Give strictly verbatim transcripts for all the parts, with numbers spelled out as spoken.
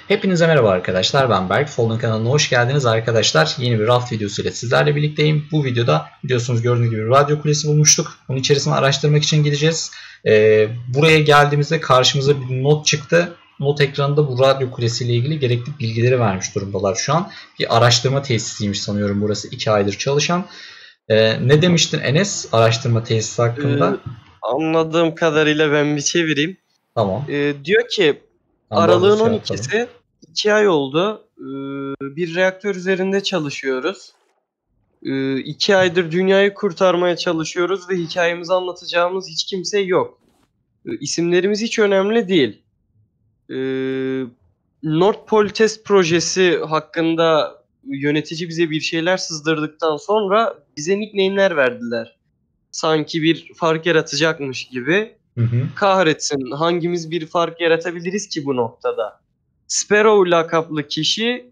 Hepinize merhaba arkadaşlar, ben Berk. Folding kanalına hoş geldiniz arkadaşlar. Yeni bir raft videosu ile sizlerle birlikteyim. Bu videoda biliyorsunuz gördüğünüz gibi radyo kulesi bulmuştuk. Bunun içerisine araştırmak için gideceğiz. Ee, buraya geldiğimizde karşımıza bir not çıktı. Not ekranında bu radyo kulesi ile ilgili gerekli bilgileri vermiş durumdalar şu an. Bir araştırma tesisiymiş sanıyorum burası. iki aydır çalışan. Ee, ne demiştin Enes araştırma tesisi hakkında? Ee, anladığım kadarıyla ben bir çevireyim. Tamam. Ee, diyor ki Tamam, aralığın şey on ikisi iki ay oldu. Ee, bir reaktör üzerinde çalışıyoruz. Ee, iki aydır dünyayı kurtarmaya çalışıyoruz ve hikayemizi anlatacağımız hiç kimse yok. Ee, isimlerimiz hiç önemli değil. Ee, North Pole Test projesi hakkında yönetici bize bir şeyler sızdırdıktan sonra bize nickname'ler verdiler. Sanki bir fark yaratacakmış gibi. Hı hı. Kahretsin, hangimiz bir fark yaratabiliriz ki bu noktada? Sparrow lakaplı kişi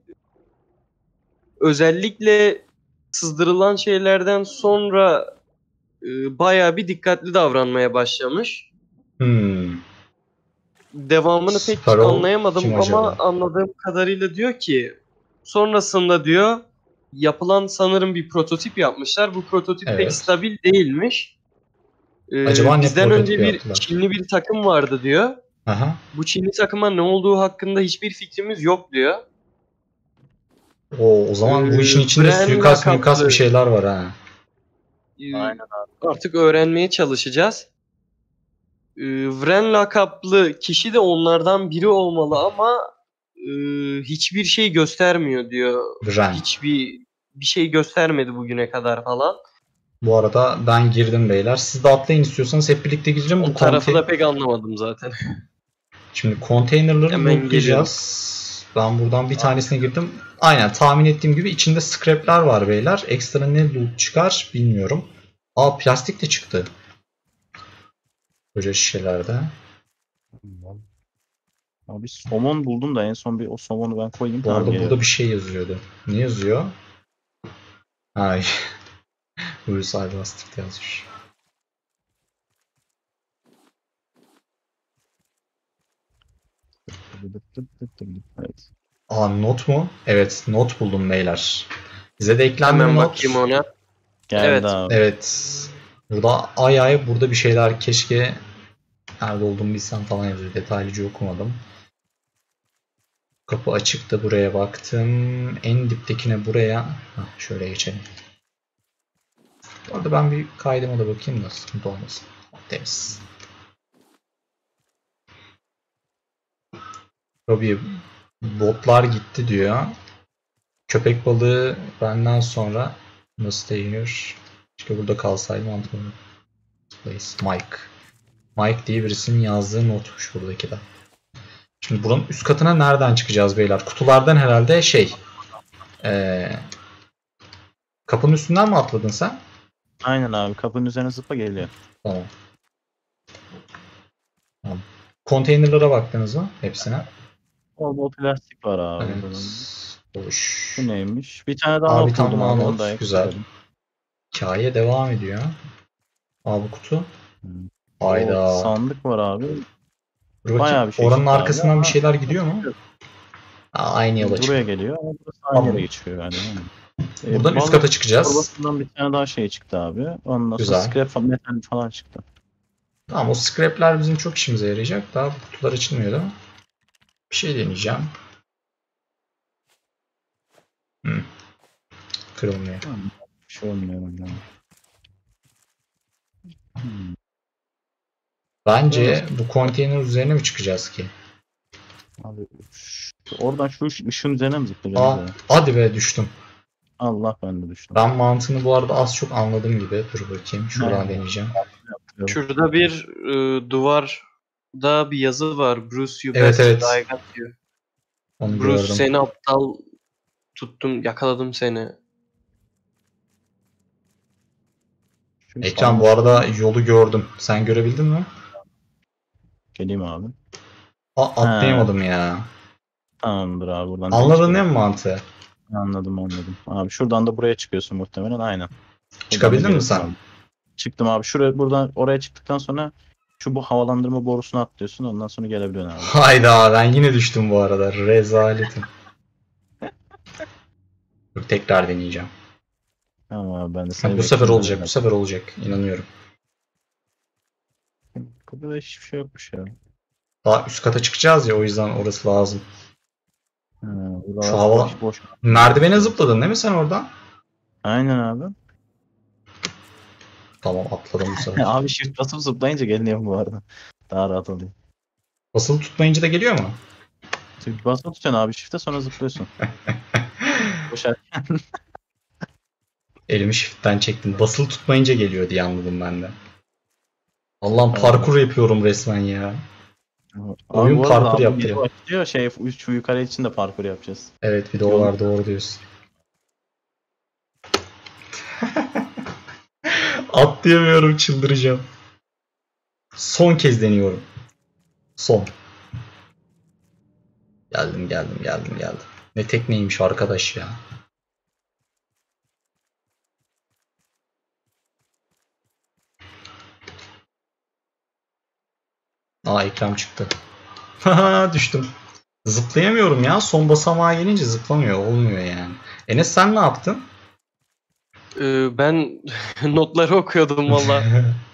özellikle sızdırılan şeylerden sonra e, bayağı bir dikkatli davranmaya başlamış. Hmm. Devamını pek Sparrow anlayamadım kim ama acaba? anladığım kadarıyla diyor ki sonrasında diyor yapılan sanırım bir prototip yapmışlar. Bu prototip Evet. pek stabil değilmiş. Ee, Acaba ne bizden prototipi önce bir yaptılar? Çinli bir takım vardı diyor. Aha. Bu Çinli takıma ne olduğu hakkında hiçbir fikrimiz yok diyor. O, o zaman bu Ee, işin içinde Bren suikast lakaplı- muikast bir şeyler var ha. Ee, Aynen abi. Artık öğrenmeye çalışacağız. Ee, Vren lakaplı kişi de onlardan biri olmalı ama e, hiçbir şey göstermiyor diyor. Vren. Hiçbir bir şey göstermedi bugüne kadar falan. Bu arada ben girdim beyler. Siz de atlayın istiyorsanız hep birlikte gireceğim. O Bu tarafı konte- da pek anlamadım zaten. Şimdi konteynerları Hemen lootlayacağız. Ben buradan bir tanesine girdim. Aynen tahmin ettiğim gibi içinde scrapler var beyler. Ekstra ne loot çıkar bilmiyorum. Aa, plastik de çıktı. Böyle şişelerde. Abi somon buldum da en son bir o somonu ben koyayım. Bu tamam, arada geliyorum. burada bir şey yazıyordu. Ne yazıyor? Ay. Bruce Albastard yazmış. Evet. Aa, not mu? Evet, not buldum beyler. Bize de eklendi Hemen mi not? bakayım ona. Geldi Evet. abi. Evet. Burada ay ay burada bir şeyler keşke nerede olduğumu bilsem falan yazıyor. Detaylıca okumadım. Kapı açıktı, buraya baktım. En diptekine buraya. Hah, şöyle geçelim. Orada ben bir kaydıma da bakayım da sıkıntı olmasın. Temiz. Tabii botlar gitti diyor. Köpek balığı benden sonra nasıl değiniyor? İşte burada kalsaydı mantıklı. Mike. Mike diye birisinin yazdığı notmuş buradaki de. Şimdi buranın üst katına nereden çıkacağız beyler? Kutulardan herhalde şey. Ee, kapının üstünden mi atladın sen? Aynen abi, kapının üzerine zıpla geliyor. Tamam. Tamam. Konteynerlara baktınız mı? Hepsine. Bol bol plastik var abi. Evet. Boş. Bu neymiş? Bir tane daha Abi not tam buldum abi. not. Onu da Güzel. ekledim. Hikaye devam ediyor. Abi kutu. Hmm. Hayda. O sandık var abi. Dur bakayım. Bayağı bir şey Oranın çıktı abi arkasından ama- bir şeyler gidiyor mu? Aa, aynı yola çıktı. Buraya geliyor ama burası aynı Tamam. yere geçiyor yani. Ee, Buradan üst balık kata çıkacağız. torbasından bir tane daha şey çıktı abi. Ondan Güzel. sonra scrap falan, metal falan çıktı. Tamam, o scrapler bizim çok işimize yarayacak. Daha bu kutular açılmıyor değil mi? Bir şey deneyeceğim. Hmm. Kırılmıyor. Tamam. Bir şey olmuyor yani. Hmm. Bence bu konteyner üzerine mi çıkacağız ki? Abi şu- oradan şu ış- ışığın üzerine mi zıplayacağız? Aa, ya? hadi be düştüm. Allah, ben de düştüm. Ben mantığını bu arada az çok anladım gibi. Dur bakayım. Şuradan Aynen. deneyeceğim. Şurada bir e, duvarda bir yazı var. Bruce you Evet, bastard, evet. I got you. Onu Bruce gördüm. seni aptal tuttum, yakaladım seni. Şu Ekran bu sandık- arada yolu gördüm. Sen görebildin mi? Geleyim abi. Aa, atlayamadım ya. Tamamdır abi, buradan. Anladın değil mi mantığı? Anladım anladım. Abi şuradan da buraya çıkıyorsun muhtemelen, aynen. Çıkabildin Buradan mi da sen? geliyorsun abi. Çıktım abi. Şuraya, buradan oraya çıktıktan sonra Şu bu havalandırma borusunu atlıyorsun, ondan sonra gelebiliyorsun abi. Hayda, ben yine düştüm bu arada. Rezaletim. Dur, tekrar deneyeceğim. Tamam abi, ben de Ha, seni bu sefer bekliyorum. olacak, bu sefer olacak. İnanıyorum. Burada hiçbir şey yokmuş ya. Daha üst kata çıkacağız ya, o yüzden orası lazım. Ha, Şu buralar hava... boş boş. Merdivene zıpladın değil mi sen oradan? Aynen abi. Tamam, atladım bu sefer. Abi shift basıp zıplayınca geliniyor bu arada. Daha rahat oluyor. Basılı tutmayınca da geliyor mu? Shift basıp tutuyorsun abi shift'e, sonra zıplıyorsun. Boşar. Elimi shift'ten çektim. Basılı tutmayınca geliyor diye anladım ben de. Allah'ım, Evet. parkur yapıyorum resmen ya. Oyun Abi bu arada parkur abi yaptırıyor. video açıyor, şey şu yukarı için de parkur yapacağız. Evet, bir de o Yol- var, doğru diyorsun. Atlayamıyorum, çıldıracağım. Son kez deniyorum. Son. Geldim geldim geldim geldim. Ne tekneymiş arkadaş ya. Aa, ekran çıktı. Haha, düştüm. Zıplayamıyorum ya. Son basamağa gelince zıplamıyor. Olmuyor yani. Enes, sen ne yaptın? Ee, ben notları okuyordum valla.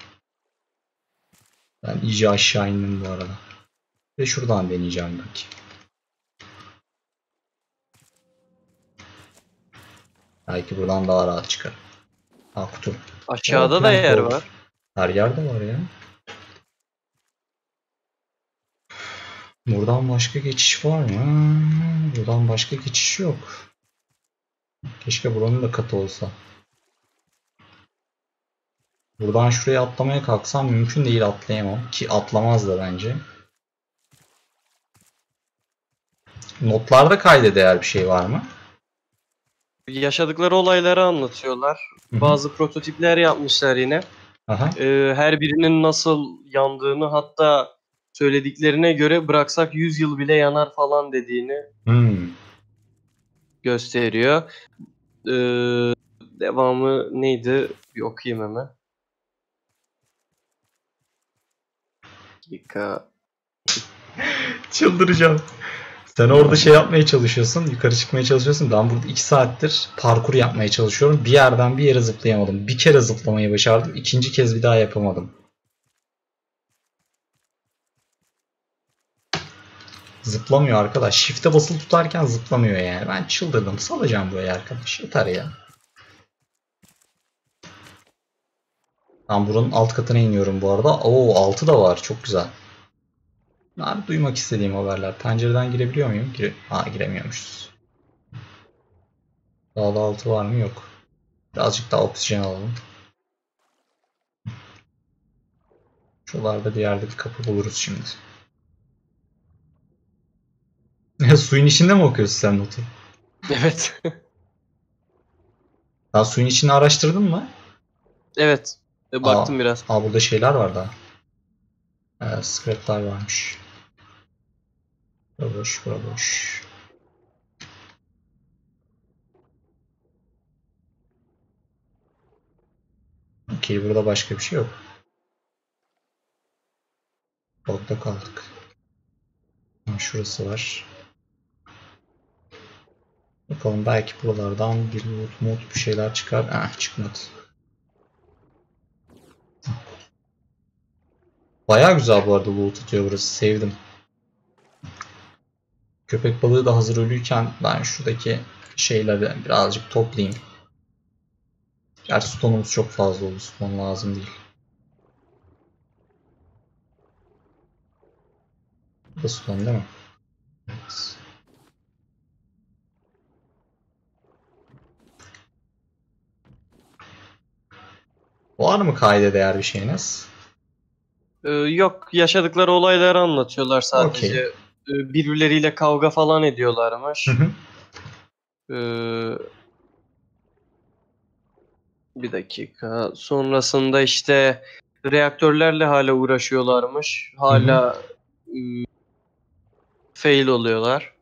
Ben iyice aşağı indim bu arada. Ve şuradan deneyeceğim belki. Belki buradan daha rahat çıkar. Ha, kutu. Aşağıda O da plank yer oldu. var. Her yerde var ya. Buradan başka geçiş var mı? Buradan başka geçiş yok. Keşke buranın da katı olsa. Buradan şuraya atlamaya kalksam mümkün değil, atlayamam. Ki atlamaz da bence. Notlarda kayda değer bir şey var mı? Yaşadıkları olayları anlatıyorlar. Hı hı. Bazı prototipler yapmışlar yine. Aha. Ee, her birinin nasıl yandığını, hatta söylediklerine göre bıraksak yüz yıl bile yanar falan dediğini Hmm. gösteriyor. Ee, devamı neydi? Bir okuyayım hemen. Dakika. Çıldıracağım. Sen orada şey yapmaya çalışıyorsun, yukarı çıkmaya çalışıyorsun. Ben burada iki saattir parkur yapmaya çalışıyorum. Bir yerden bir yere zıplayamadım. Bir kere zıplamayı başardım. İkinci kez bir daha yapamadım. Zıplamıyor arkadaş. Shift'e basılı tutarken zıplamıyor yani. Ben çıldırdım. Salacağım burayı arkadaş. Yeter ya. Ben buranın alt katına iniyorum bu arada. Oo, altı da var. Çok güzel. Bunlar duymak istediğim haberler. Pencereden girebiliyor muyum? Gire ha, giremiyormuşuz. Daha da altı var mı? Yok. Birazcık daha oksijen alalım. Şuralarda bir yerde bir kapı buluruz şimdi. Suyun içinde mi okuyorsun sen notu? Evet. Daha suyun içini araştırdın mı? Evet. E, Baktım aa, biraz. Aa, burada şeyler var daha. Ee, scraplar varmış. Bura boş, bura boş. Okey, burada başka bir şey yok. Orada kaldık. Ha, şurası var. Bakalım, belki buralardan bir loot mod bir şeyler çıkar. Ah, çıkmadı. Bayağı güzel bu arada, loot atıyor burası. Sevdim. Köpek balığı da hazır ölüyken ben şuradaki şeyleri birazcık toplayayım. Gerçi stonumuz çok fazla oldu. Ston lazım değil. Bu da ston değil mi? Evet. Var mı kayda değer bir şeyiniz? Ee, yok, yaşadıkları olayları anlatıyorlar sadece. Okey. Ee, birbirleriyle kavga falan ediyorlarmış. Hı hı. Ee, bir dakika. Sonrasında işte reaktörlerle hala uğraşıyorlarmış. Hala ıı, fail oluyorlar.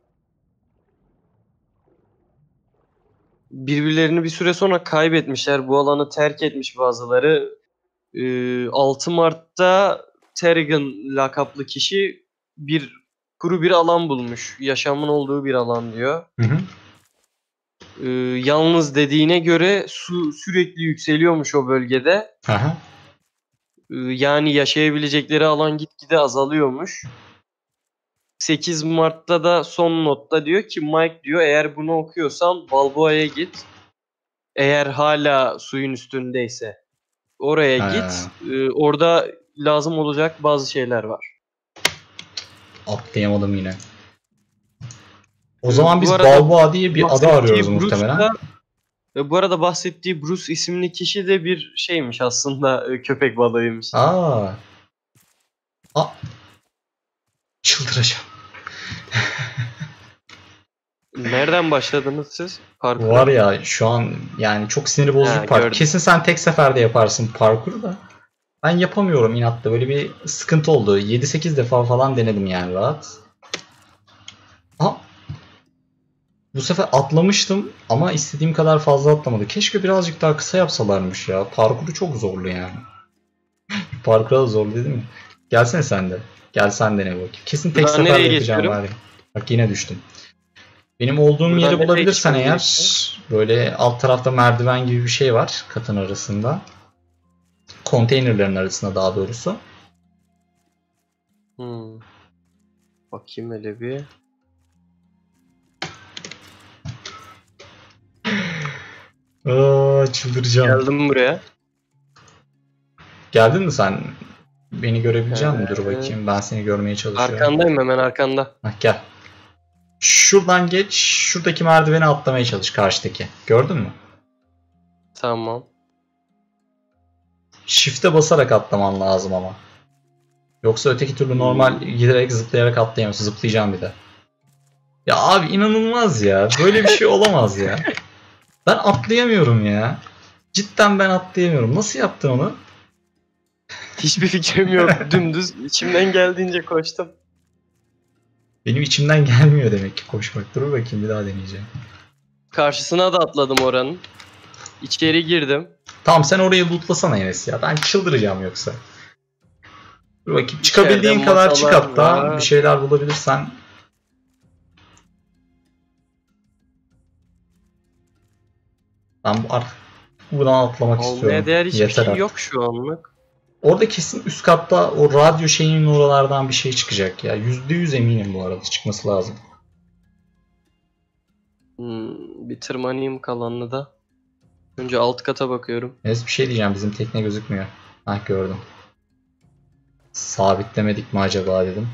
Birbirlerini bir süre sonra kaybetmişler. Bu alanı terk etmiş bazıları. Ee, altı Mart'ta Terrigan lakaplı kişi bir kuru bir alan bulmuş. Yaşamın olduğu bir alan diyor. Hı hı. Ee, yalnız dediğine göre su sürekli yükseliyormuş o bölgede. Aha. Ee, yani yaşayabilecekleri alan gitgide azalıyormuş. sekiz Mart'ta da son notta diyor ki Mike diyor eğer bunu okuyorsan Balboa'ya git. Eğer hala suyun üstündeyse oraya Ha. git. Ee, orada lazım olacak bazı şeyler var. Atlayamadım yine. O Ee, zaman bu biz arada Balboa diye bir ada bahsettiği arıyoruz Bruce muhtemelen. da- Ve bu arada bahsettiği Bruce isimli kişi de bir şeymiş aslında e, köpek balığıymış. Aa. Aa. Çıldıracağım. Nereden başladınız siz? Parkura. Var ya şu an yani çok sinir bozucu Ha, bir parkur. gördüm. Kesin sen tek seferde yaparsın parkuru da. Ben yapamıyorum inatla. Böyle bir sıkıntı oldu. yedi sekiz defa falan denedim yani rahat. Aa. Bu sefer atlamıştım ama istediğim kadar fazla atlamadı. Keşke birazcık daha kısa yapsalarmış ya. Parkuru çok zorlu yani. Parkuru da zorlu dedim mi? Gelsene sen de. Gel sen dene bakayım. Kesin tek Ben seferde nereye yapacağım geçiyorum? var ya. Bak yine düştüm. Benim olduğum Buradan yeri nereye bulabilirsen geçmem eğer böyle alt tarafta merdiven gibi bir şey var katın arasında. Konteynerlerin arasında daha doğrusu. Hmm. Bakayım hele bir. Aa, çıldıracağım. Geldim buraya. Geldin mi sen? Beni görebilecek misin? Dur Evet. bakayım. Ben seni görmeye çalışıyorum. Arkandayım, hemen arkanda. Hah, gel. Şuradan geç. Şuradaki merdiveni atlamaya çalış karşıdaki. Gördün mü? Tamam. Shift'e basarak atlaman lazım ama. Yoksa öteki türlü normal giderek zıplayarak atlayamıyorsun. Zıplayacağım bir de. Ya abi inanılmaz ya. Böyle bir şey olamaz ya. Ben atlayamıyorum ya. Cidden ben atlayamıyorum. Nasıl yaptın onu? Hiçbir fikrim yok. Dümdüz içimden geldiğince koştum. Benim içimden gelmiyor demek ki koşmak. Dur bakayım bir daha deneyeceğim. Karşısına da atladım oranın. İçeri girdim. Tamam sen orayı lootlasana Enes ya. Ben çıldıracağım yoksa. Dur bakayım. Çıkabildiğin İçeride kadar çık masalar hatta. var. Bir şeyler bulabilirsen. Ben bu artık buradan atlamak Almaya istiyorum. değer hiçbir Yeter şey artık. yok şu anlık. Orada kesin üst katta o radyo şeyinin oralardan bir şey çıkacak ya. Yüzde yüz eminim bu arada çıkması lazım. Hmm, bir tırmanayım kalanını da. Önce alt kata bakıyorum. Enes bir şey diyeceğim. Bizim tekne gözükmüyor. Hah gördüm. Sabitlemedik mi acaba dedim.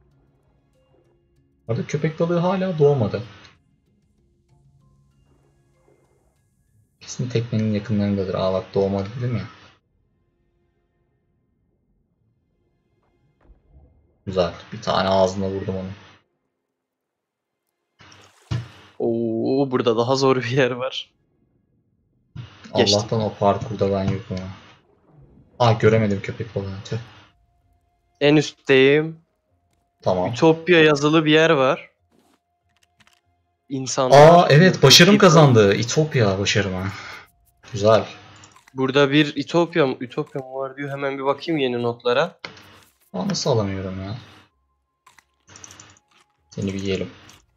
Orada köpek balığı hala doğmadı. Kesin teknenin yakınlarındadır. Aa bak doğmadı değil mi? Güzel. Bir tane ağzına vurdum onu. Oo, burada daha zor bir yer var. Geçtim. Allah'tan o parkurda ben yokum ha. Aa göremedim köpek balığını. Tüh. En üstteyim. Tamam. Ütopya yazılı bir yer var. İnsanlar... Aa evet başarım kazandı. İtopya başarımı. Güzel. Burada bir Ütopya mı, Ütopya mı var diyor. Hemen bir bakayım yeni notlara. Aa nasıl alamıyorum ya? Seni bir yiyelim.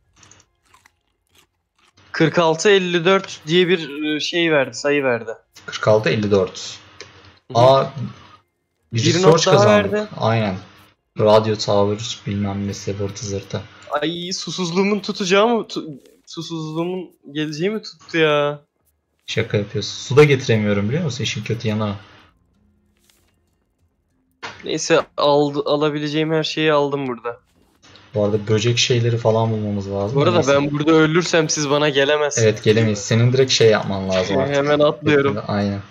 kırk altı elli dört diye bir e, şey verdi, sayı verdi. kırk altı elli dört. Hı hı. Aa bir Bir research not daha kazandık. verdi. Aynen. Radyo tower bilmem ne sigorta zırtı. Ay, susuzluğumun tutacağı mı? Tu- susuzluğumun geleceği mi tuttu ya? Şaka yapıyorsun. Su da getiremiyorum biliyor musun? İşin kötü yanı. Neyse, aldı, alabileceğim her şeyi aldım burada. Bu arada böcek şeyleri falan bulmamız lazım. Bu arada Neyse. ben burada ölürsem siz bana gelemezsiniz. Evet gelemeyiz. Senin direkt şey yapman lazım artık. Hemen atlıyorum. Aynen.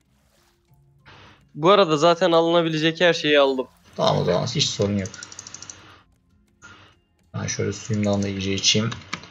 Bu arada zaten alınabilecek her şeyi aldım. Tamam o zaman hiç sorun yok. Ben şöyle suyumdan da iyice içeyim.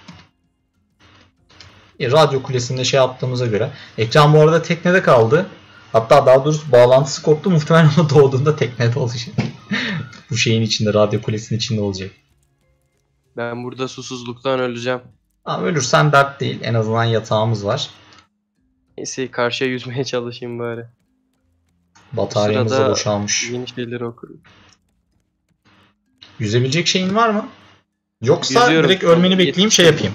E, radyo kulesinde şey yaptığımıza göre. Ekran bu arada teknede kaldı. Hatta daha doğrusu bağlantısı koptu. Muhtemelen o doğduğunda teknede olacak. Bu şeyin içinde, radyo kulesinin içinde olacak. Ben burada susuzluktan öleceğim. Ama ölürsen dert değil. En azından yatağımız var. Neyse, karşıya yüzmeye çalışayım bari. Bataryamız da sırada boşalmış. Yeni şeyleri okurum. Yüzebilecek şeyin var mı? Yoksa Yüzüyorum. direkt ölmeni bekleyeyim şey yapayım.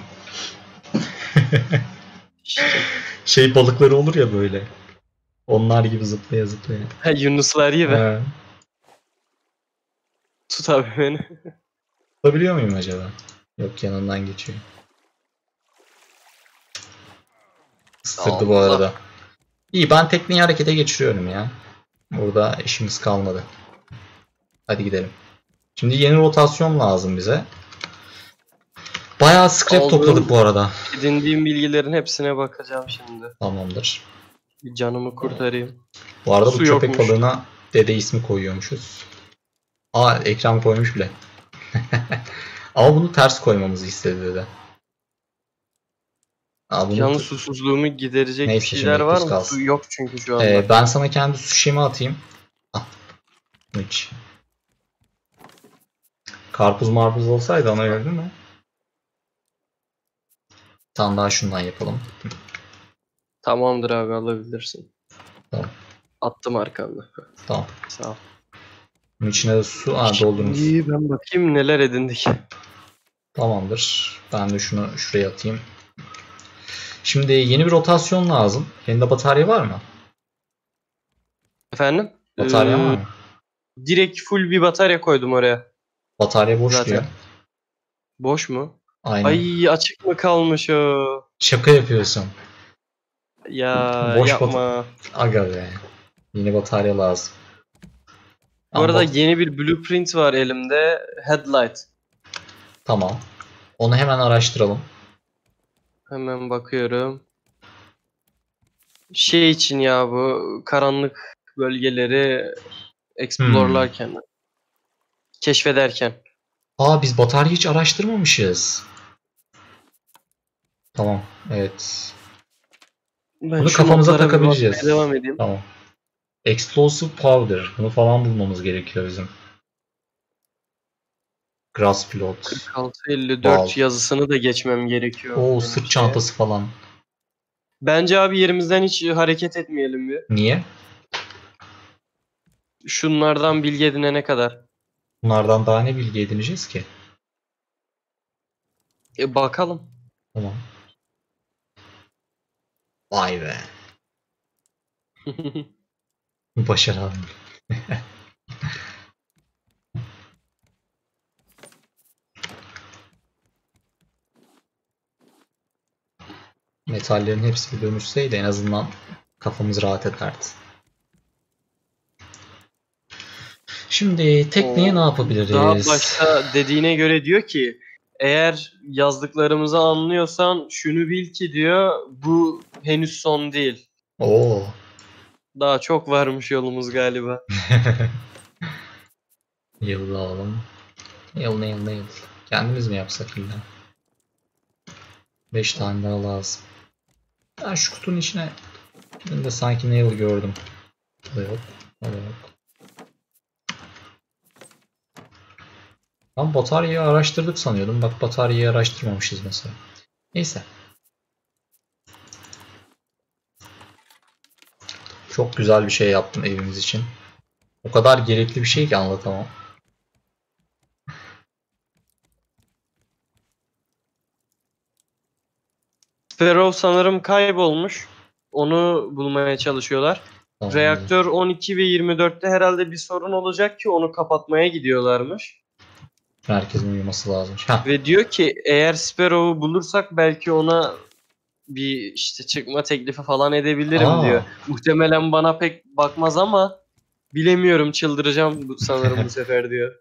İşte. Şey balıkları olur ya böyle. Onlar gibi zıplaya zıplaya. Ha, Yunuslar gibi. He. Tut abi beni. Tutabiliyor muyum acaba? Yok, yanından geçiyor. Isırdı bu Allah. arada. İyi, ben tekneyi harekete geçiriyorum ya. Burada işimiz kalmadı. Hadi gidelim. Şimdi yeni rotasyon lazım bize. Bayağı scrap Aldığım- topladık bu arada. Edindiğim bilgilerin hepsine bakacağım şimdi. Tamamdır. Bir canımı kurtarayım. Bu arada bu Su köpek yokmuş. balığına dede ismi koyuyormuşuz. Aa, ekran koymuş bile. Ama bunu ters koymamızı istedi dede. Aa, bunu Yalnız susuzluğumu giderecek Neyse, bir şeyler şimdi var tuz mı? kalsın. Su yok çünkü şu anda. Ee, ben sana kendi sushi'mi atayım. Al. Hiç. Karpuz marpuz olsaydı ona gördün mü? Bir tane daha şundan yapalım. Tamamdır abi, alabilirsin. Tamam. Attım arkamda. Tamam. Sağ ol. Bunun içine de su Aa, doldurmuş. Şimdi ben bakayım neler edindik. Tamamdır. Ben de şunu şuraya atayım. Şimdi yeni bir rotasyon lazım. Elinde batarya var mı? Efendim? Batarya Ee, var mı? Direkt full bir batarya koydum oraya. Batarya boş zaten. diyor. Boş mu? Aynen. Ay, açık mı kalmış o? Şaka yapıyorsun. Ya Boş yapma. Aga be. Yeni batarya lazım. Bu Ama arada bat- yeni bir blueprint var elimde. Headlight. Tamam. Onu hemen araştıralım. Hemen bakıyorum. Şey için ya, bu karanlık bölgeleri explorlarken, keşfederken. Aa, biz batarya hiç araştırmamışız. Tamam. Evet. Ben Bunu şu kafamıza notlara bir takabileceğiz. bakmaya devam edeyim. Tamam. Explosive powder. Bunu falan bulmamız gerekiyor bizim. Grass plot. kırk altı elli dört Wow. yazısını da geçmem gerekiyor. Oo, benim sırt şeye. çantası falan. Bence abi yerimizden hiç hareket etmeyelim bir. Niye? Şunlardan bilgi edinene kadar. Bunlardan daha ne bilgi edineceğiz ki? E, bakalım. Tamam. Vay be. Başaralım. Metallerin hepsi bir dönüşseydi en azından kafamız rahat ederdi. Şimdi tekneye O- ne yapabiliriz? Daha başta dediğine göre diyor ki, eğer yazdıklarımızı anlıyorsan şunu bil ki diyor, bu henüz son değil. Oo. Daha çok varmış yolumuz galiba. Yıl alalım. Yıl ne yıl ne yıl. Kendimiz mi yapsak illa? beş tane daha lazım. Ben şu kutunun içine ben de sanki nail gördüm. O da yok. O da yok. Ben bataryayı araştırdık sanıyordum. Bak, bataryayı araştırmamışız mesela. Neyse. Çok güzel bir şey yaptım evimiz için. O kadar gerekli bir şey ki anlatamam. Sparrow sanırım kaybolmuş. Onu bulmaya çalışıyorlar. Tamam. Reaktör on iki ve yirmi dörtte herhalde bir sorun olacak ki onu kapatmaya gidiyorlarmış. Herkesin uyuması lazım. Heh. Ve diyor ki eğer Sparrow'u bulursak belki ona bir işte çıkma teklifi falan edebilirim Aa. diyor. Muhtemelen bana pek bakmaz ama bilemiyorum, çıldıracağım bu sanırım bu sefer diyor.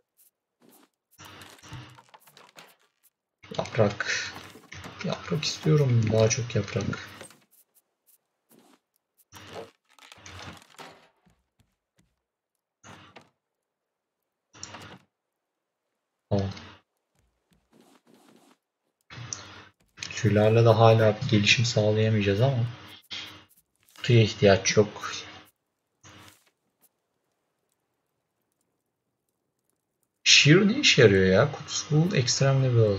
Yaprak. Yaprak istiyorum. Daha çok yaprak. Tamam. Tüylerle de hala bir gelişim sağlayamayacağız ama tüye ihtiyaç yok. Shear ne işe yarıyor ya? Kutuslu Extreme Level.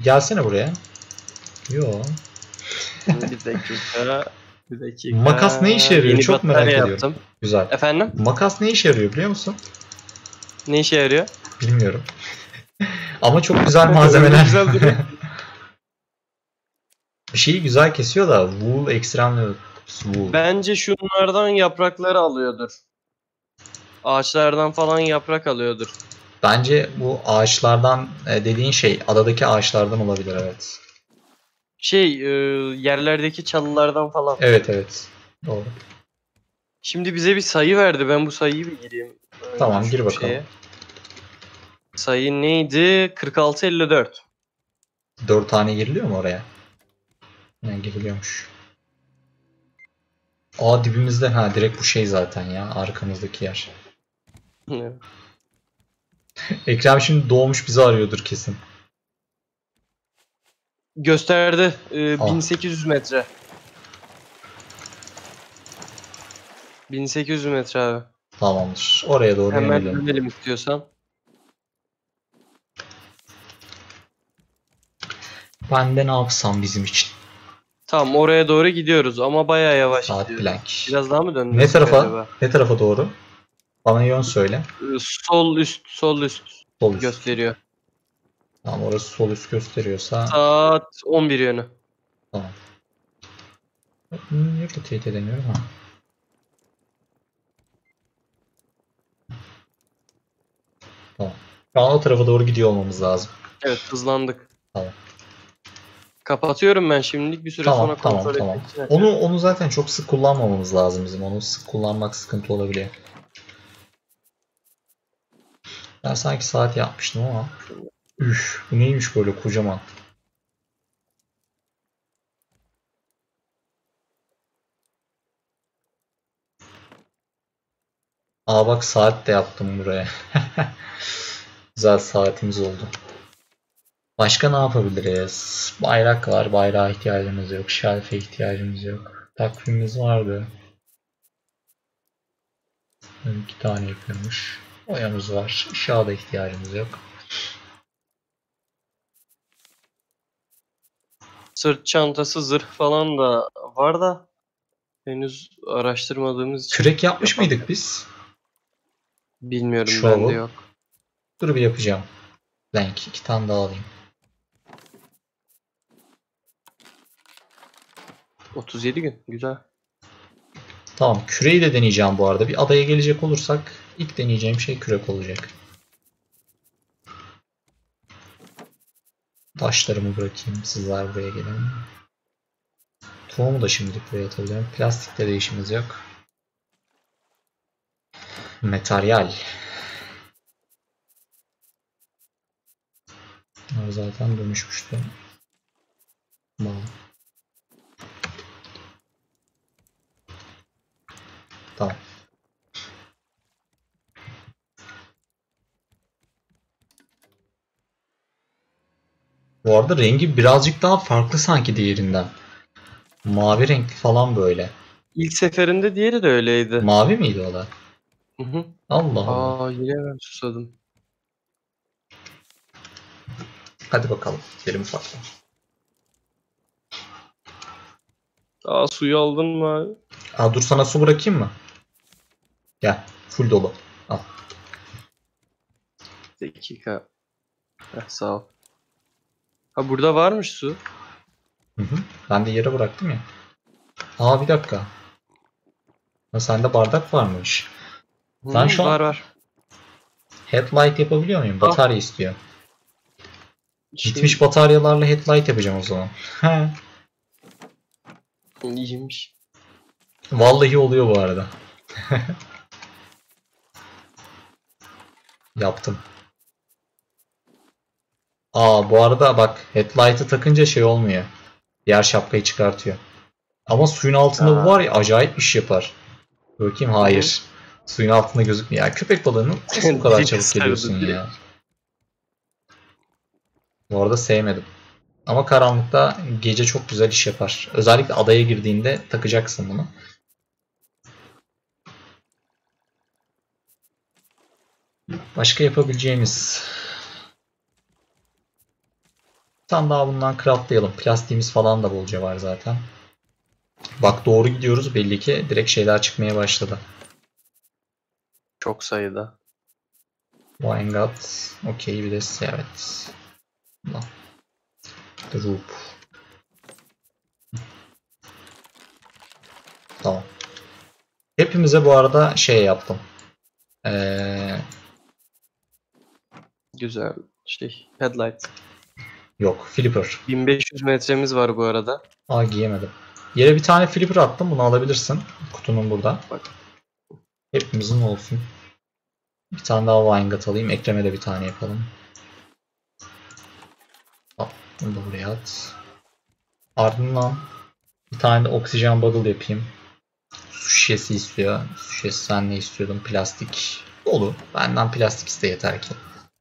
Gelsene buraya. Yo. Bir dakika. Bir dakika. Makas ne işe yarıyor? Yeni Çok merak batarya ediyorum. yaptım. Güzel. Efendim? Makas ne işe yarıyor biliyor musun? Ne işe yarıyor? Bilmiyorum. Ama çok güzel malzemeler. Güzel duruyor. Bir şeyi güzel kesiyor da wool extreme wool. Bence şunlardan yaprakları alıyordur. Ağaçlardan falan yaprak alıyordur. Bence bu ağaçlardan e, dediğin şey adadaki ağaçlardan olabilir, evet. Şey e, yerlerdeki çalılardan falan. Evet evet. Doğru. Şimdi bize bir sayı verdi. Ben bu sayıyı bir gireyim. Ee, Tamam, şu gir bakalım. şeye. Sayı neydi? kırk altı elli dört. Dört tane giriliyor mu oraya? Yani giriliyormuş. Aa, dibimizde, ha direkt bu şey zaten ya, arkamızdaki yer. Ekrem şimdi doğmuş bizi arıyordur kesin. Gösterdi. Ee, Ah. bin sekiz yüz metre. bin sekiz yüz metre abi. Tamamdır. Oraya doğru Hemen yönelelim. dönelim istiyorsan. Ben de ne yapsam bizim için? Tamam, oraya doğru gidiyoruz ama bayağı yavaş Saat gidiyoruz. blank. Biraz daha mı döndük Ne tarafa? acaba? Ne tarafa doğru? Bana yön söyle. Ee, Sol üst, sol üst Sol üst. gösteriyor. Tamam, orası sol üst gösteriyorsa. Saat on bir yönü. Tamam. Niye rotate edemiyorum ha? Tamam. Şu an o tarafa doğru gidiyor olmamız lazım. Evet, hızlandık. Tamam. Kapatıyorum ben şimdilik, bir süre Tamam sonra tamam kontrol tamam. etmek için açıyorum. Onu onu zaten çok sık kullanmamamız lazım bizim. Onu sık kullanmak sıkıntı olabiliyor. Ben sanki saat yapmıştım ama. Üf, bu neymiş böyle kocaman. Aa bak, saat de yaptım buraya. Güzel saatimiz oldu. Başka ne yapabiliriz? Bayrak var. Bayrağa ihtiyacımız yok. Şelfe ihtiyacımız yok. Takvimimiz vardı. İki tane yapıyormuş. Oyamız var. Işığa da ihtiyacımız yok. Sırt çantası, zırh falan da var da henüz araştırmadığımız için Kürek yapmış yapamıyorum. mıydık biz? Bilmiyorum, Shovel. bende yok. Dur bir yapacağım. Blank. İki tane daha alayım. otuz yedi gün. Güzel. Tamam. Küreği de deneyeceğim bu arada. Bir adaya gelecek olursak ilk deneyeceğim şey kürek olacak. Taşlarımı bırakayım. Sizler buraya gelin. Tohumu da şimdilik buraya atabilirim. Plastikte de işimiz yok. Materyal. Bunlar zaten dönüşmüştü. Tamam. Tamam. Bu arada rengi birazcık daha farklı sanki diğerinden. Mavi renkli falan böyle. İlk seferinde diğeri de öyleydi. Mavi miydi o da? Hı hı. Allah Allah. Aa, yine ben susadım. Hadi bakalım. Gidelim ufaktan. Aa, suyu aldın mı abi? Aa, dur sana su bırakayım mı? Gel. Full dolu. Al. Dakika. Heh, sağ ol. Ha, burada varmış su. Hı hı. Ben de yere bıraktım ya. Aa, bir dakika. Ha, sende bardak varmış. Ben Hı, şu an var var. headlight yapabiliyor muyum? Ah. Batarya istiyor. Şey, Gitmiş bataryalarla headlight yapacağım o zaman. Ha. iyiymiş. Vallahi oluyor bu arada. Yaptım. Aa, bu arada bak, headlight'ı takınca şey olmuyor. Diğer şapkayı çıkartıyor. Ama suyun altında Aa. bu var ya, acayip iş yapar. Bakayım, hayır. Suyun altında gözükmüyor. Ya köpek balığını nasıl bu kadar Direkt çabuk ısırdı geliyorsun direkt. ya? Bu arada sevmedim. Ama karanlıkta gece çok güzel iş yapar. Özellikle adaya girdiğinde takacaksın bunu. Başka yapabileceğimiz... Bir tane daha bundan craftlayalım. Plastiğimiz falan da bolca var zaten. Bak doğru gidiyoruz belli ki. Direkt şeyler çıkmaya başladı. Çok sayıda. Wine okey bir de evet. Droop. Tamam. Hepimize bu arada şey yaptım. Ee, Güzel şey. Headlight. yok flipper. bin beş yüz metremiz var bu arada. Aa giyemedim. Yere bir tane flipper attım. Bunu alabilirsin. Kutunun burada. Bak. Hepimizin olsun. Bir tane daha wine alayım. Ekrem'e de bir tane yapalım. Al, bunu da buraya at. Ardından bir tane de oksijen bottle yapayım. Su şişesi istiyor. Su şişesi sen ne istiyordun? Plastik. Dolu. Benden plastik iste yeter ki.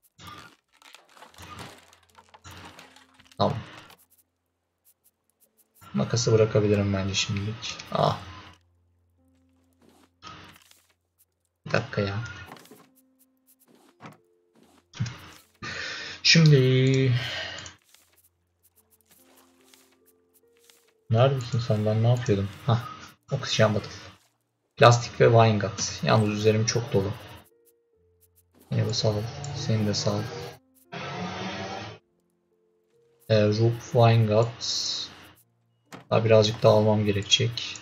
Tamam. Makası bırakabilirim bence şimdilik. Ah. Bir dakika ya. Şimdi neredesin sen? Ben ne yapıyordum? Hah. Oksijen bottle. Plastik ve wine gut. Yalnız üzerim çok dolu. Yine de sağ ol. Seni de sağ ol. E, Roop wine gut. Daha birazcık daha almam gerekecek.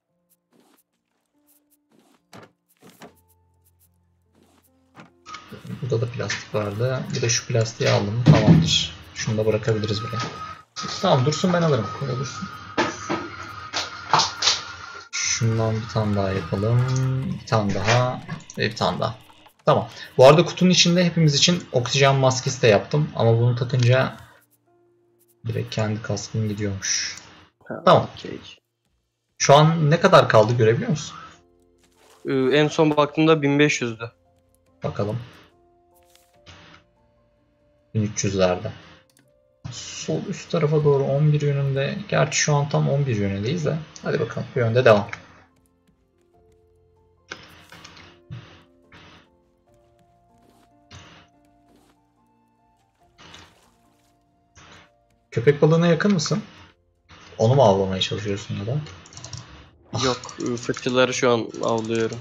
Burada da plastik vardı. Bir de şu plastiği aldım. Tamamdır. Şunu da bırakabiliriz buraya. Tamam dursun ben alırım. Böyle dursun. Şundan bir tane daha yapalım. Bir tane daha. Ve bir tane daha. Tamam. Bu arada kutunun içinde hepimiz için oksijen maskesi de yaptım. Ama bunu takınca direkt kendi kaskım gidiyormuş. Ha, tamam. Okay. Şu an ne kadar kaldı görebiliyor musun? Ee, en son baktığımda bin beş yüzdü. Bakalım. bin üç yüzlerde. Sol üst tarafa doğru on bir yönünde. Gerçi şu an tam on bir yönündeyiz de. Hadi bakalım bu yönde devam. Köpek balığına yakın mısın? Onu mu avlamaya çalışıyorsun ya da? Yok, e, fıçıları şu an avlıyorum.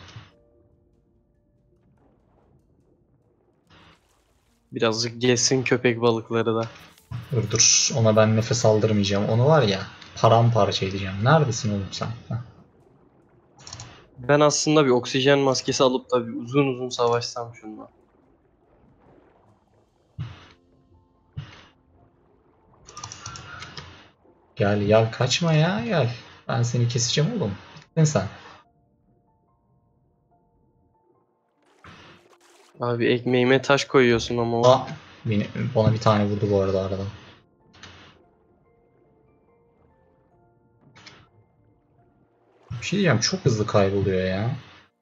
Birazcık gezsin köpek balıkları da. Dur dur ona ben nefes aldırmayacağım. Onu var ya paramparça edeceğim. Neredesin oğlum sen? Heh. Ben aslında bir oksijen maskesi alıp da bir uzun uzun savaşsam şununla. Gel gel kaçma ya gel. Ben seni keseceğim oğlum. Bittin sen. Abi ekmeğime taş koyuyorsun ama o. Aa, beni, bana bir tane vurdu bu arada aradan. Bir şey diyeceğim çok hızlı kayboluyor ya.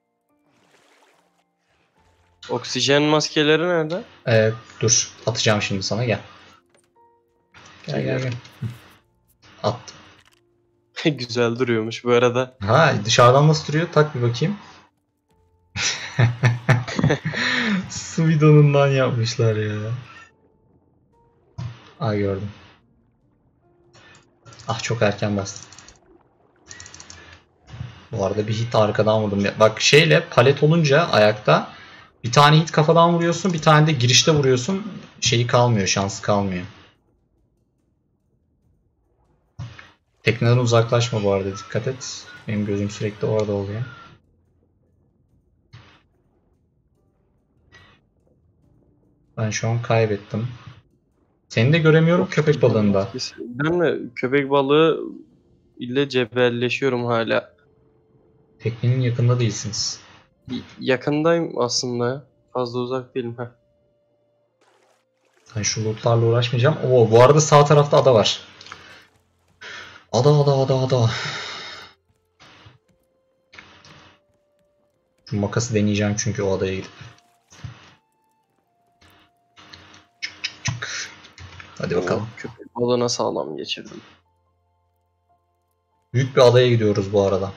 Oksijen maskeleri nerede? Ee, dur atacağım şimdi sana gel. Gel gel gel. Attım. Güzel duruyormuş bu arada. Ha dışarıdan nasıl duruyor? Tak bir bakayım. Su bidonundan yapmışlar ya. Aa gördüm. Ah çok erken bastım. Bu arada bir hit arkadan vurdum. Bak şeyle palet olunca ayakta bir tane hit kafadan vuruyorsun, bir tane de girişte vuruyorsun. Şeyi kalmıyor, şansı kalmıyor. Tekneden uzaklaşma bu arada dikkat et. Benim gözüm sürekli orada oluyor. Ben şu an kaybettim. Seni de göremiyorum köpek balığında. Ben de köpek balığı ile cebelleşiyorum hala. Teknenin yakında değilsiniz. Y- Yakındayım aslında. Fazla uzak değilim. Heh. Ben şu lootlarla uğraşmayacağım. Oo, bu arada sağ tarafta ada var. Ada ada ada ada. Şu makası deneyeceğim çünkü o adaya gidip. Çık çık çık. Hadi bakalım. O köpek balığına sağlam geçirdim. Büyük bir adaya gidiyoruz bu arada.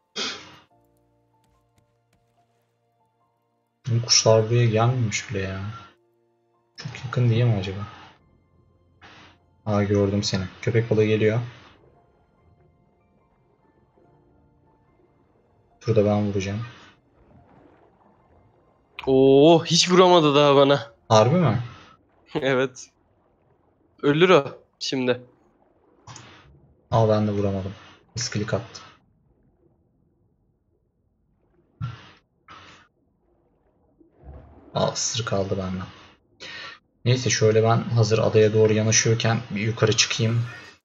Bu kuşlar buraya gelmemiş bile ya. Çok yakın değil mi acaba? Aa, gördüm seni. Köpek balığı geliyor. Şurada ben vuracağım. Oo, hiç vuramadı daha bana. Harbi mi? Evet. Ölür o şimdi. Aa, ben de vuramadım. Misklik attı. Aa, ısırık aldı benden. Neyse, şöyle ben hazır adaya doğru yanaşıyorken bir yukarı çıkayım.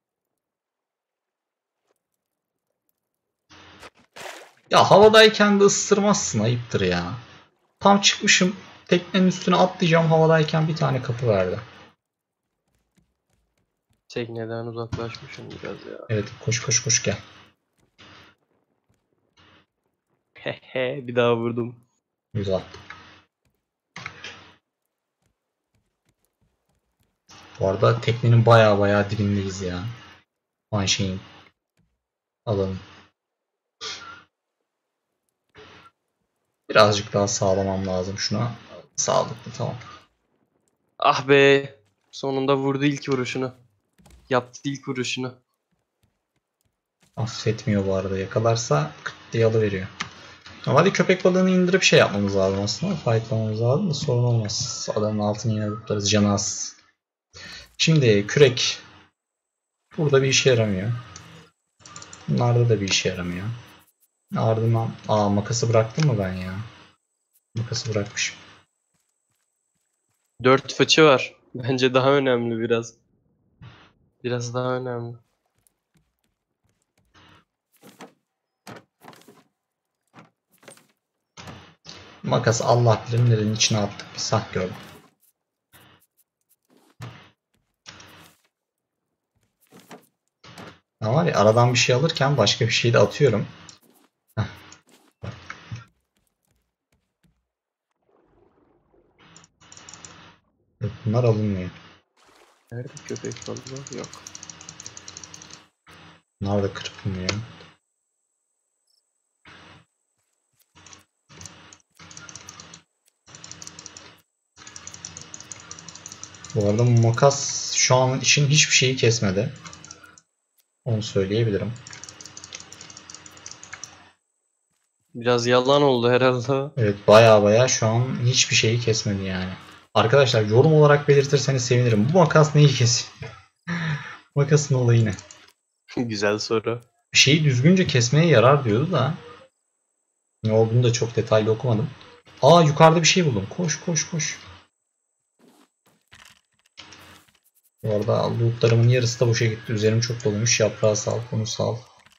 Ya havadayken de ısırmazsın, ayıptır ya. Tam çıkmışım, teknenin üstüne atlayacağım, havadayken bir tane kapı verdi. Tekneden uzaklaşmışım biraz ya. Evet, koş koş koş gel. Hehe, bir daha vurdum. Güzel. Bu arada teknenin baya baya dibindeyiz ya. Aynı şeyin alalım. Birazcık daha sağlamam lazım şuna. Sağlıklı, tamam. Ah be. Sonunda vurdu ilk vuruşunu. Yaptı ilk vuruşunu. Affetmiyor bu arada. Yakalarsa kıt diye alıveriyor. Normalde köpek balığını indirip şey yapmamız lazım aslında. Fightlamamız lazım da sorun olmaz. Adamın altını yine tutarız. Canı az. Şimdi kürek. Burada bir işe yaramıyor. Bunlarda da bir işe yaramıyor. Ardından... Aa, makası bıraktım mı ben ya? Makası bırakmışım. Dört fıçı var. Bence daha önemli biraz. Biraz daha önemli. Makası Allah bilir nerenin içine attık. Bir sah gördüm. Ama var ya, aradan bir şey alırken başka bir şey de atıyorum. Heh. Yok, bunlar alınmıyor. Nerede köpek balığı? Yok. Bunlar da kırpılmıyor. Bu arada makas şu an için hiçbir şeyi kesmedi. Onu söyleyebilirim. Biraz yalan oldu herhalde. Evet, baya baya şu an hiçbir şeyi kesmedi yani. Arkadaşlar, yorum olarak belirtirseniz sevinirim. Bu makas neyi kesiyor? Makasın olayı ne? Güzel soru. Bir şeyi düzgünce kesmeye yarar diyordu da ne olduğunu da çok detaylı okumadım. Aa, yukarıda bir şey buldum. Koş koş koş. Bu arada lootlarımın yarısı da boşa gitti. Üzerim çok dolmuş. Yaprağı sal, bunu sal.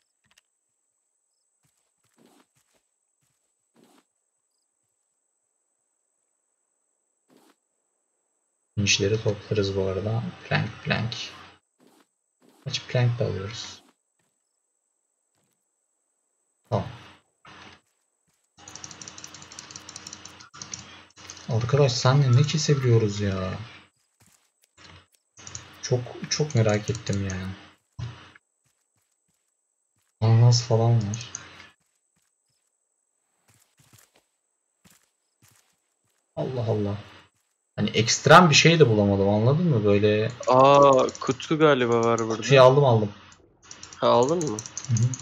İnçleri toplarız bu arada. Plank plank. Kaç plank da alıyoruz. Tamam. Arkadaş, senle ne kesebiliyoruz ya? Çok çok merak ettim yani. Ananas falan var. Allah Allah. Hani ekstrem bir şey de bulamadım, anladın mı? Böyle Aa, kutu galiba var burada. şey aldım aldım. Ha, aldın mı? Hı hı.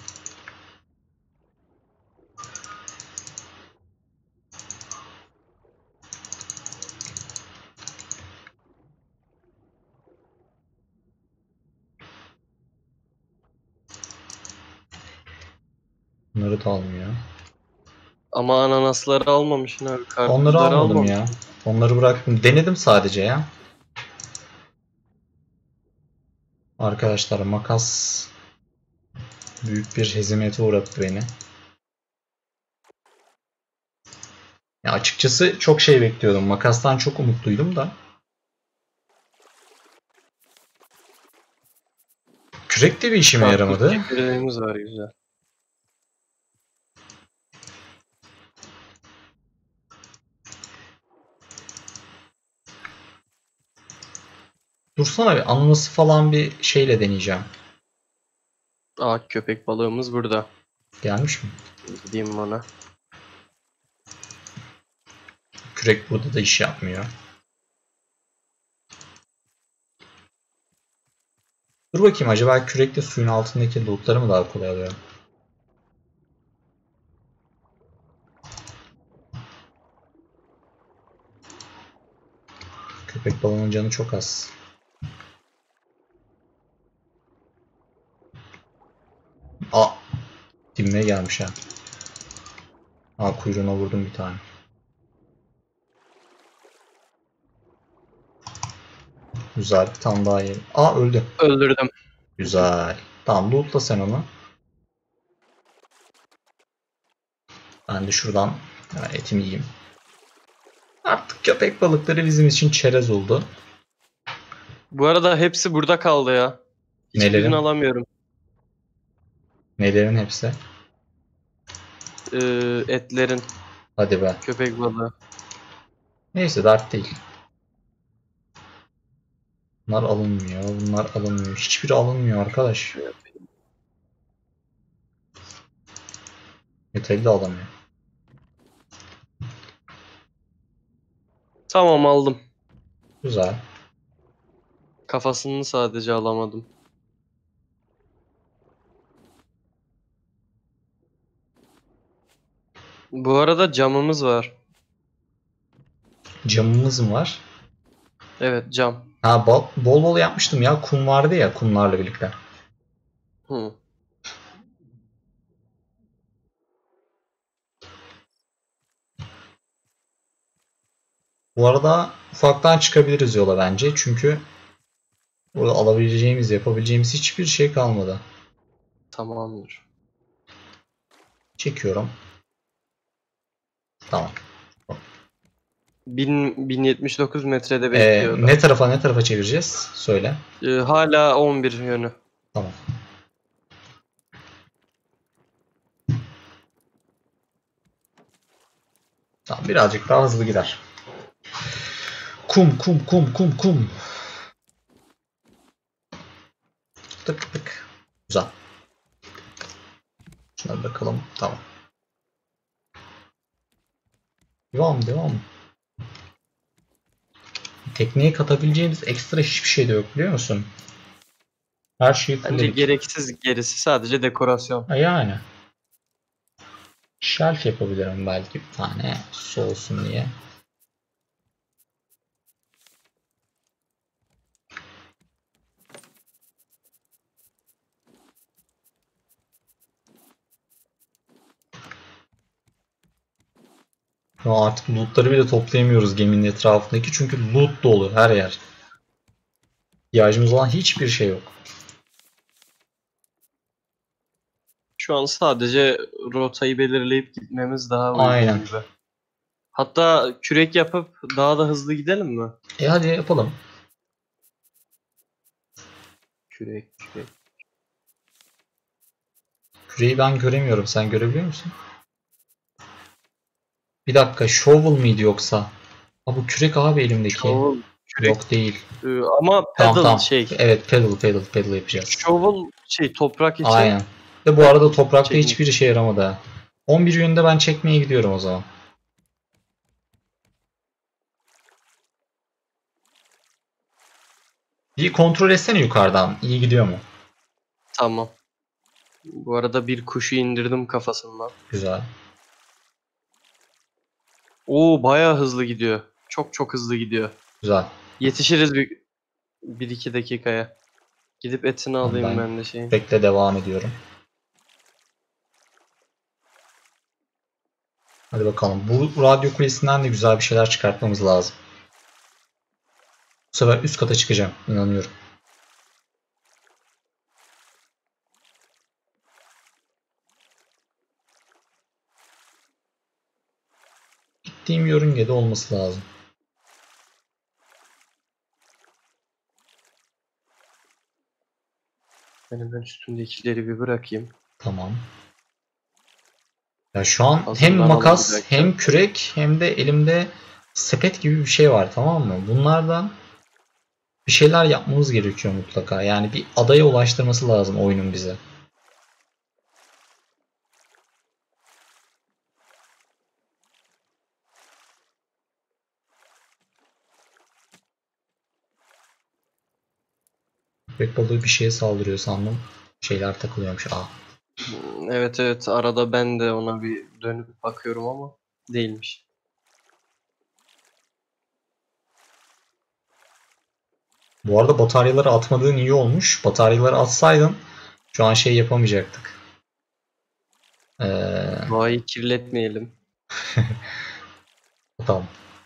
Bunları da almıyor. Ama ananasları almamışsın abi. Onları Karpuzları almadım almamışsın. ya. Onları bıraktım. Denedim sadece ya. Arkadaşlar, makas büyük bir hezimete uğrattı beni. Ya açıkçası çok şey bekliyordum. Makastan çok umutluydum da. Kürek de bir işime yaramadı. Karpuz çekirdeğimiz var, güzel. Dursana bir, ananası falan bir şeyle deneyeceğim. Aa, köpek balığımız burada. Gelmiş mi? Gideyim ona. Kürek burada da iş yapmıyor. Dur bakayım, acaba kürekle suyun altındaki lootları mı daha kolay alıyorum? Köpek balığının canı çok az. Aa! Dibime gelmiş ha. Aa, kuyruğuna vurdum bir tane. Güzel. Bir tane daha yiyelim. Aa, öldü. Öldürdüm. Güzel. Tamam, lootla sen onu. Ben de şuradan hemen etimi yiyeyim. Artık köpek balıkları bizim için çerez oldu. Bu arada hepsi burada kaldı ya. Hiçbirini Nelerin? alamıyorum. Nelerin hepsi? Ee, etlerin, Hadi be. köpek balığı. Neyse, dert değil. Bunlar alınmıyor. Bunlar alınmıyor. Hiçbiri alınmıyor arkadaş. Metali de alamıyor. Tamam, aldım. Güzel. Kafasını sadece alamadım. Bu arada camımız var. Camımız mı var? Evet, cam. Ha, bol bol, bol yapmıştım ya. Kum vardı ya, kumlarla birlikte. Hı. Bu arada ufaktan çıkabiliriz yola bence. Çünkü burada alabileceğimiz, yapabileceğimiz hiçbir şey kalmadı. Tamamdır. Çekiyorum. Tamam. bin, bin yetmiş dokuz metrede Ee, bekliyor. ne tarafa ne tarafa çevireceğiz? Söyle. Ee, hala on bir yönü. Tamam. Tamam, birazcık daha hızlı gider. Kum kum kum kum kum. Tık tık. Güzel. Şuna bakalım. Tamam. Devam devam. Tekneye katabileceğimiz ekstra hiçbir şey de yok, biliyor musun? Her şeyi Bence fulledik. gereksiz, gerisi sadece dekorasyon. Ha, yani. Shelf yapabilirim belki bir tane, su olsun diye. Ya artık lootları bile toplayamıyoruz geminin etrafındaki, çünkü loot dolu her yer. İhtiyacımız olan hiçbir şey yok. Şu an sadece rotayı belirleyip gitmemiz daha uygun Aynen. gibi. Hatta kürek yapıp daha da hızlı gidelim mi? E hadi yapalım. Kürek, kürek. Küreği ben göremiyorum. Sen görebiliyor musun? Bir dakika, shovel mıydı yoksa? Ha, bu kürek abi elimdeki. Shovel, kürek. Yok değil. Ee, ama Tamam pedal tamam. şey. Evet, pedal pedal pedal yapacağız. Shovel şey, toprak için. Aynen. Ve bu arada toprakta Çekme. hiçbir işe yaramadı ha. on bir yönde ben çekmeye gidiyorum o zaman. Bir kontrol etsene yukarıdan. İyi gidiyor mu? Tamam. Bu arada bir kuşu indirdim kafasından. Güzel. Oo, bayağı hızlı gidiyor. Çok çok hızlı gidiyor. Güzel. Yetişiriz bir, bir iki dakikaya. Gidip etini alayım Ben- ben, de şeyin. Bekle, devam ediyorum. Hadi bakalım. Bu radyo kulesinden de güzel bir şeyler çıkartmamız lazım. Bu sefer üst kata çıkacağım. İnanıyorum. Gittiğim yörüngede olması lazım. Ben ben üstündekileri bir bırakayım. Tamam. Ya şu an hem Hazırlanalım makas bir dakika. hem kürek hem de elimde sepet gibi bir şey var, tamam mı? Bunlardan bir şeyler yapmamız gerekiyor mutlaka. Yani bir adaya ulaştırması lazım oyunun bize. Köpek balığı bir şeye saldırıyor sandım. Şeyler takılıyormuş. Aa. Evet evet, arada ben de ona bir dönüp bakıyorum ama değilmiş. Bu arada bataryaları atmadığın iyi olmuş. Bataryaları atsaydın şu an şey yapamayacaktık. Ee, Doğayı kirletmeyelim. tamam.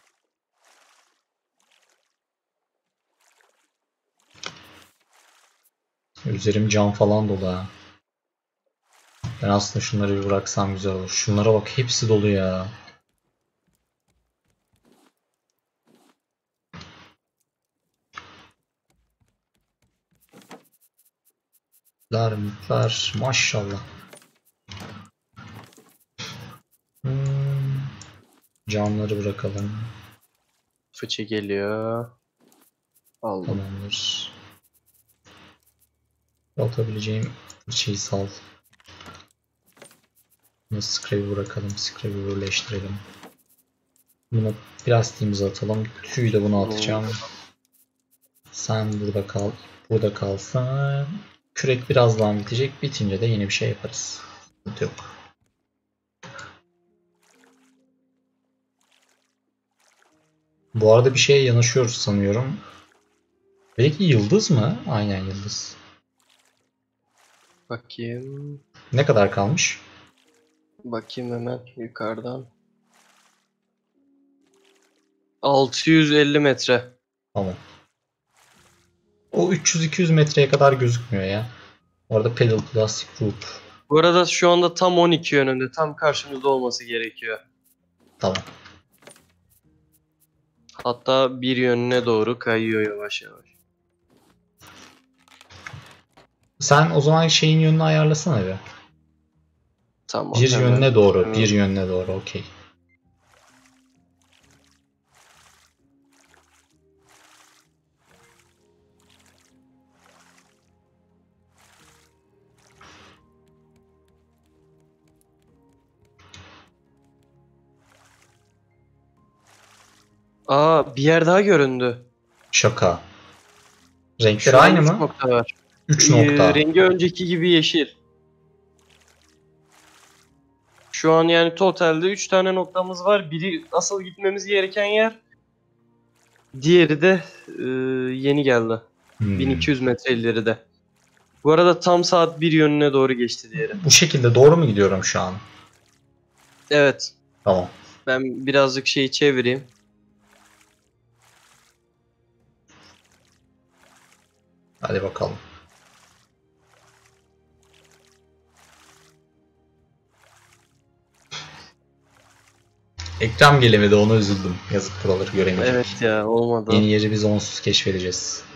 Üzerim cam falan dolu ha. Ben aslında şunları bir bıraksam güzel olur. Şunlara bak, hepsi dolu ya. Larmutlar maşallah. Hmm. Camları bırakalım. Fıçı geliyor. Aldım. Tamamdır. Atabileceğim şeyi sal. Bunu scrap'i bırakalım. Scrap'i birleştirelim. Bunu plastiğimize atalım. Tüyü de buna atacağım. Sen burada kal. Burada kalsın. Kürek birazdan bitecek. Bitince de yeni bir şey yaparız. Sıkıntı yok. Bu arada bir şeye yanaşıyoruz sanıyorum. Belki yıldız mı? Aynen yıldız. Bakayım. Ne kadar kalmış? Bakayım hemen yukarıdan. altı yüz elli metre. Tamam. O üç yüz iki yüz metreye kadar gözükmüyor ya. Orada pedal plastic roop. Bu arada şu anda tam on iki yönünde. Tam karşımızda olması gerekiyor. Tamam. Hatta bir yönüne doğru kayıyor yavaş yavaş. Sen o zaman şeyin yönünü ayarlasana bir. Tamam. Bir hemen. yönüne doğru. Hemen. Bir yönüne doğru. Okey. Aa, bir yer daha göründü. Şaka. Renkleri Şu an aynı üç mı? nokta var. üç Ee, nokta. rengi önceki gibi yeşil. Şu an yani totalde üç tane noktamız var. Biri asıl gitmemiz gereken yer. Diğeri de e, yeni geldi. Hmm. bin iki yüz metre ileride. Bu arada tam saat bir yönüne doğru geçti diğeri. Bu şekilde doğru mu gidiyorum şu an? Evet. Tamam. Ben birazcık şeyi çevireyim. Hadi bakalım. Ekran gelemedi, ona üzüldüm. Yazık, buraları göremedik. Evet ya, olmadı. Yeni yeri biz onsuz keşfedeceğiz.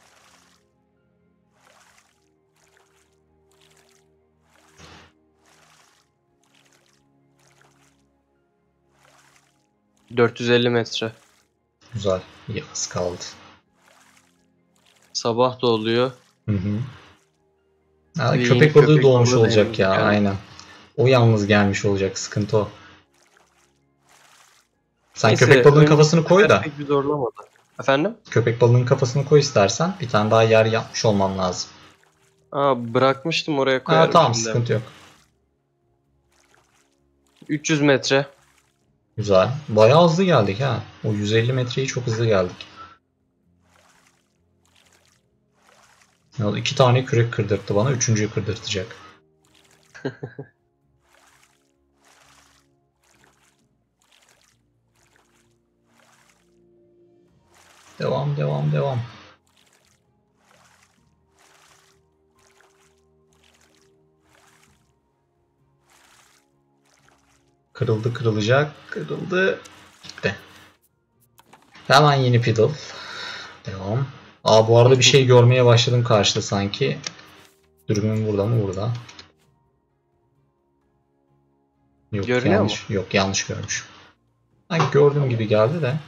dört yüz elli metre. Güzel. İyi, az kaldı. Sabah da oluyor. Hı hı. Ha, Ve köpek yeni balığı köpek doğmuş balığı olacak deneyim ya. yani. Aynen. O yalnız gelmiş olacak. Sıkıntı o. Sen Neyse, köpek balığının ön- kafasını koy da. Pek bir zorlamadı. Efendim? Köpek balığının kafasını koy istersen. Bir tane daha yer yapmış olman lazım. Aa, bırakmıştım oraya Ha, koyarım tamam, şimdi. sıkıntı yok. üç yüz metre. Güzel. Bayağı hızlı geldik ha. O yüz elli metreyi çok hızlı geldik. Ya, iki tane kürek kırdırttı bana. Üçüncüyü kırdırtacak. Devam, devam, devam. Kırıldı, kırılacak. Kırıldı. Gitti. Hemen yeni pedal. Devam. Aa, bu arada bir şey görmeye başladım karşıda sanki. Dürbün burada mı? Burada. Yok, Görünüyor yanlış. Yok, yanlış görmüşüm. Ha, gördüğüm gibi geldi de.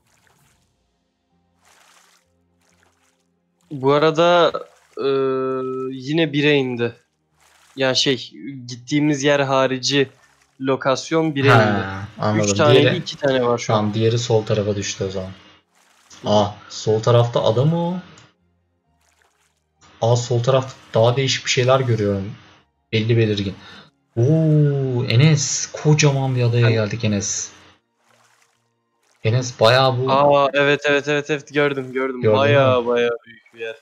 Bu arada e, yine bire indi. Yani şey, gittiğimiz yer harici lokasyon bire indi. Ha, anladım. üç tane değil, Diğeri, iki tane var şu an. tamam, diğeri sol tarafa düştü o zaman. Aa, sol tarafta adam o. Aa, sol taraf daha değişik bir şeyler görüyorum. Belli belirgin. Oo, Enes, kocaman bir adaya geldik Enes. Enes bayağı bu. Aa evet evet evet evet gördüm gördüm. Gördün Baya mü? baya büyük bir yer.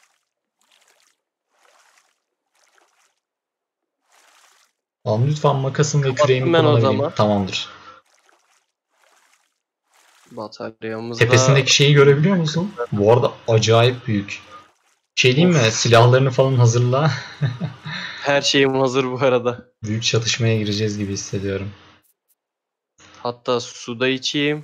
Tamam, lütfen makasım ve küreğimi Kapattım ben o kullanabileyim. zaman. Tamamdır. Bataryamız da Tepesindeki şeyi görebiliyor musun? Bu arada acayip büyük. Şey diyeyim mi? Of. Silahlarını falan hazırla. her şeyim hazır bu arada. Büyük çatışmaya gireceğiz gibi hissediyorum. Hatta suda içeyim.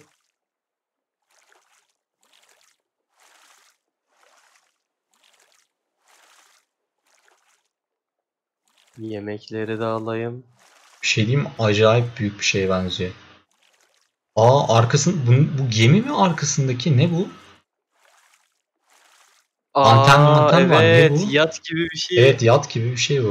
Yemekleri de alayım. Bir şey diyeyim mi? Acayip büyük bir şeye benziyor. Aa, arkasın bu, bu gemi mi arkasındaki? Ne bu? Anten Aa manten var. Ne evet bu? yat gibi bir şey. Evet, yat gibi bir şey bu.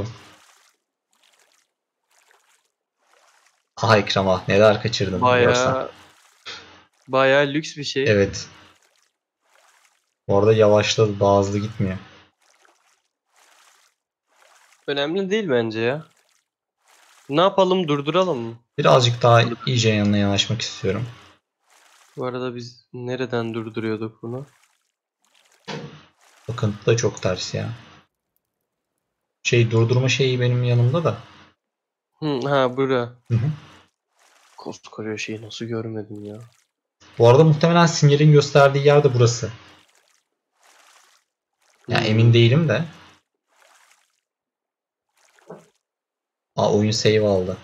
Aha, ekrama. Neler kaçırdım görsen. Baya baya lüks bir şey. Evet. Bu arada yavaşladı. Daha hızlı gitmiyor. Önemli değil bence ya. Ne yapalım durduralım mı? Birazcık daha iyice yanına yanaşmak istiyorum. Bu arada biz nereden durduruyorduk bunu? Bakın, bu da çok ters ya. Şey, durdurma şeyi benim yanımda da. Hı, ha bura. Hı hı. Koskoca şeyi nasıl görmedim ya. Bu arada muhtemelen sinyalin gösterdiği yer de burası. Ya Hmm. emin değilim de. Aa, oyun save aldı.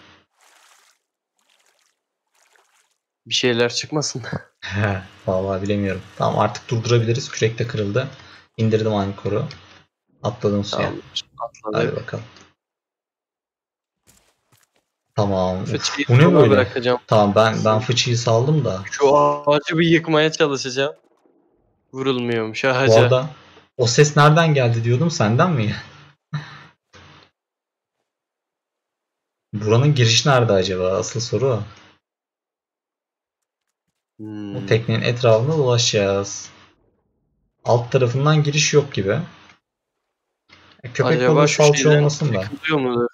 Bir şeyler çıkmasın. Vallahi bilemiyorum. Tamam, artık durdurabiliriz. Kürek de kırıldı. İndirdim ankoru. Atladım suya. Tamam, Hadi atladık. bakalım. Tamam. Uf, Fıçıyı bu ne sona böyle? bırakacağım. Tamam, ben ben fıçıyı saldım da. Şu ağacı bir yıkmaya çalışacağım. Vurulmuyormuş Bu ağaca. arada o ses nereden geldi diyordum, senden mi? Buranın girişi nerede acaba? Asıl soru o. Hmm. Bu teknenin etrafında dolaşacağız. Alt tarafından giriş yok gibi. Köpek Acaba balığı şu salça şeyden olmasın da. çıkılıyor mudur?